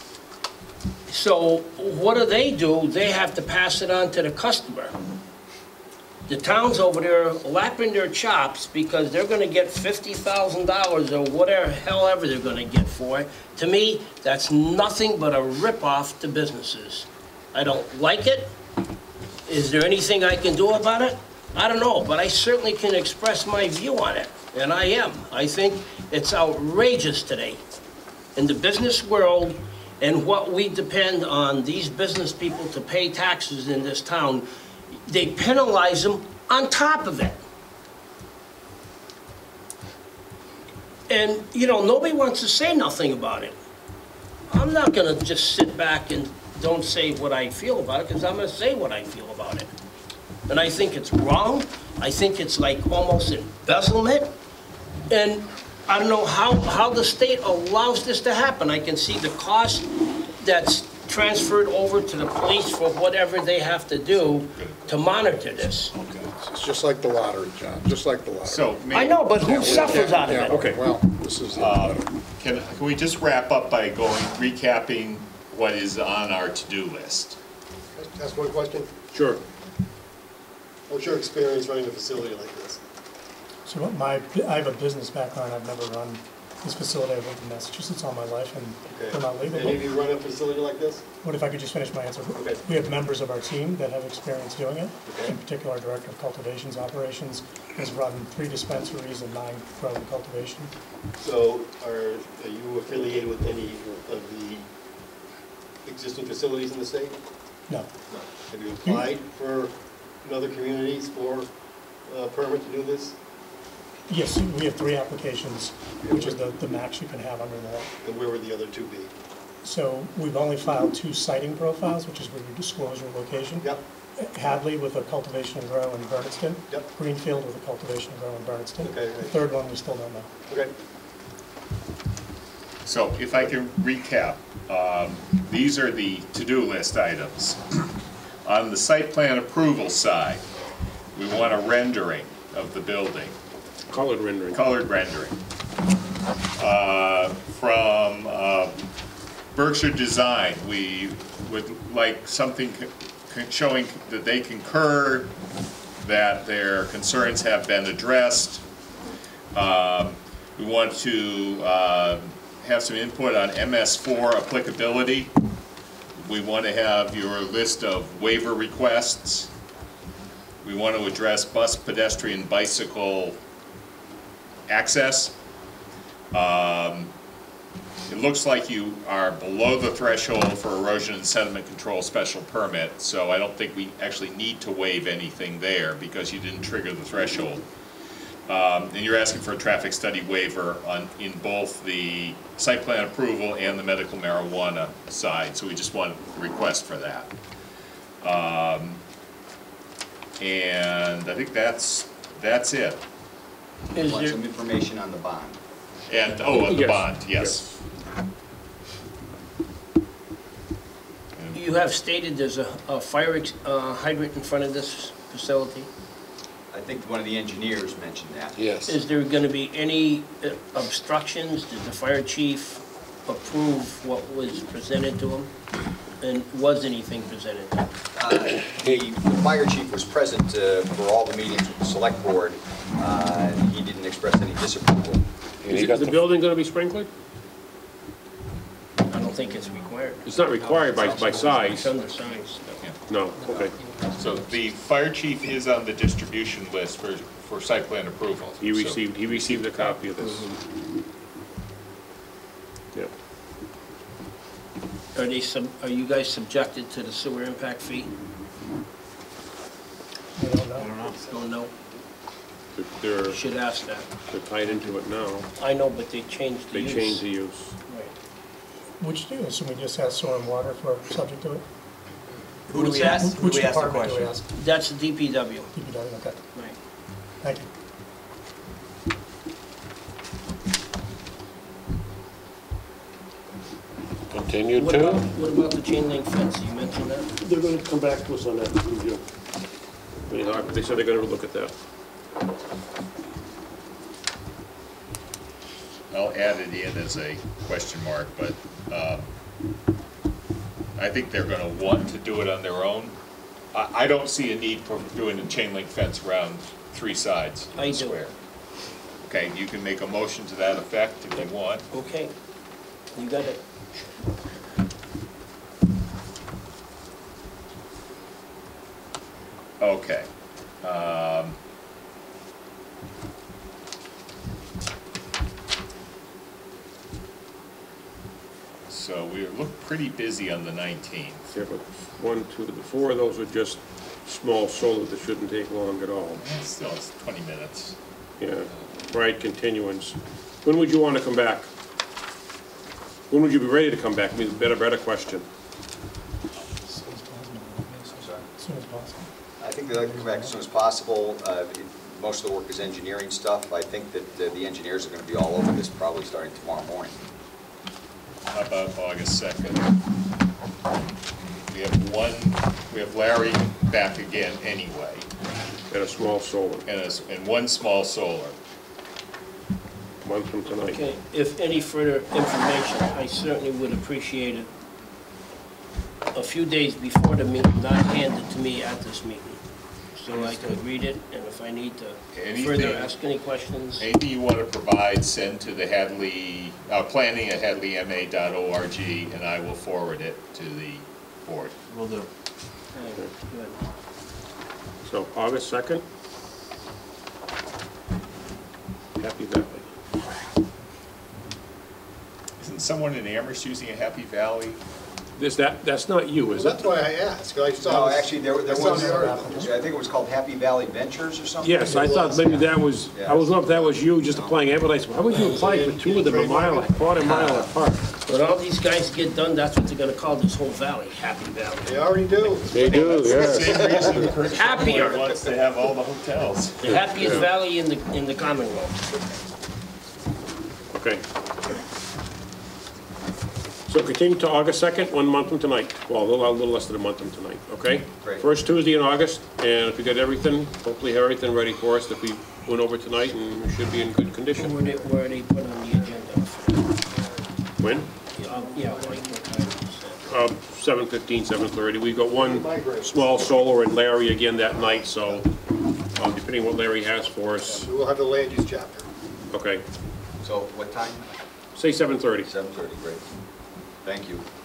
So what do they do? They have to pass it on to the customer. The town's over there lapping their chops because they're gonna get fifty thousand dollars or whatever, hell ever they're gonna get for it. To me, that's nothing but a rip-off to businesses. I don't like it. Is there anything I can do about it? I don't know, but I certainly can express my view on it, and I am. I think it's outrageous today in the business world, and what we depend on these business people to pay taxes in this town. They penalize them on top of it. And, you know, nobody wants to say nothing about it. I'm not gonna just sit back and don't say what I feel about it, because I'm gonna say what I feel about it. And I think it's wrong. I think it's like almost embezzlement. And I don't know how, how the state allows this to happen. I can see the cost that's transferred over to the police for whatever they have to do to monitor this. It's just like the lottery, John, just like the lottery. So, I maybe, know, but who suffers out of Yeah, it? okay, well, this is, um, can, can we just wrap up by going, recapping what is on our to-do list? Ask one question. Sure. What's your experience running a facility like this? So what my, I have a business background. I've never run this facility. I've lived in Massachusetts all my life, and Okay. they're not legal. Any of you run a facility like this? What if I could just finish my answer? Okay. We have members of our team that have experience doing it. Okay. In particular, our Director of Cultivations Operations has run three dispensaries and nine growing cultivation. So are, are you affiliated with any of the existing facilities in the state? No. No. Have you applied for, in other communities for a permit to do this? Yes, we have three applications, which is the, the max you can have under the law. And where would the other two be? So we've only filed two siting profiles, which is where you disclose your location. Yep. Hadley with a cultivation and grow in Bernardston. Yep. Greenfield with a cultivation and grow in Bernardston. Okay, The right. third one, we still don't know. Okay. So if I can recap, um, these are the to-do list items. On the site plan approval side, we want a rendering of the building, Colored rendering. colored rendering. Uh, From uh, Berkshire Design, we would like something co- co- showing that they concur that their concerns have been addressed. Um, We want to uh, have some input on M S four applicability. We want to have your list of waiver requests. We want to address bus, pedestrian, bicycle access. Um, It looks like you are below the threshold for erosion and sediment control special permit, so I don't think we actually need to waive anything there because you didn't trigger the threshold. Um, and you're asking for a traffic study waiver on, in both the site plan approval and the medical marijuana side, so we just want a request for that. Um, and I think that's, that's it. Is Want there, some information on the bond? And, oh, and the Yes. bond, yes. you have stated there's a, a fire ex- uh, hydrant in front of this facility. I think one of the engineers mentioned that. Yes. Is there going to be any uh, obstructions? Did the fire chief approve what was presented to him? And was anything presented to him? Uh, The the fire chief was present uh, for all the meetings with the select board. Uh, He didn't express any disapproval. And he Is got the the- building gonna be sprinkled? I don't think it's required. It's not required by, by It's size. undersized. No, okay. So the fire chief is on the distribution list for, for site plan approval. He So- received, he received a copy of this. Yeah. Are they, sub- are you guys subjected to the sewer impact fee? I don't know. Don't know. They're, You should ask that. they're tied into it now. I know, but they changed the They use. changed the use. Right. Which do you assume we just have sewer and water for subject to it? Who do What's we that? ask, who Which do we ask the department do we question? ask? That's the D P W. D P W, okay. Right. Thank you. Continue What about, to? what about the chain link fence? You mentioned that? They're gonna come back to us on that review. Anyhow, they said they're gonna look at that. I'll add it in as a question mark, but um, I think they're going to want to do it on their own. I, I don't see a need for doing a chain link fence around three sides of I the do. square. Okay, you can make a motion to that effect if you want. Okay. You got it. Okay. Um, So we look pretty busy on the nineteenth. Yeah, but one, two, the four of those are just small solar that shouldn't take long at all. Eh, Still, it's twenty minutes. Yeah, right, continuance. When would you want to come back? When would you be ready to come back? I mean, better, better question. As soon as possible. As soon as possible. I think they'd like to come back as soon as possible. Uh, it- Most of the work is engineering stuff. I think that uh, the engineers are going to be all over this probably starting tomorrow morning. How about August second? We have one, we have Larry back again anyway, Got a small solar, and a, and one small solar. one from tonight. Okay. If any further information, I certainly would appreciate it a few days before the meeting, not handed to me at this meeting. So I could read it, and if I need to Anything- further ask any questions. Anything you want to provide, send to the Hadley, uh, planning at hadley M A dot org, and I will forward it to the board. Will do. Okay, good. So August second? Happy Valley. Isn't someone in Amherst using a Happy Valley? This, that, that's not you, Well, is it? that's why I asked, 'cause I saw. No, this- actually, there there I saw was, the article. I think it was called Happy Valley Ventures or something? Yes, I thought maybe that was, I was wondering if that was you just applying advertising. Why would you apply for two of them a mile, a quarter mile apart? When all these guys get done, that's what they're gonna call this whole valley, Happy Valley. They already do. They do, yes. Same reason Kurt Happier. Schoenberg wants to have all the hotels. The happiest valley in the, in the Commonwealth. Okay. So continue to August second, one month from tonight. Well, a little, a little less than a month from tonight, okay? Great. First Tuesday in August, and if we get everything, hopefully have everything ready for us, if we went over tonight, and we should be in good condition. Where they, where they put on the agenda for that. When? Yeah, yeah, like what time you said. Uh, seven fifteen, seven thirty. We've got one small solar and Larry again that night, so, uh, depending on what Larry has for us, We will have the land use chapter. okay. So what time? Say seven thirty. seven thirty, great. Thank you.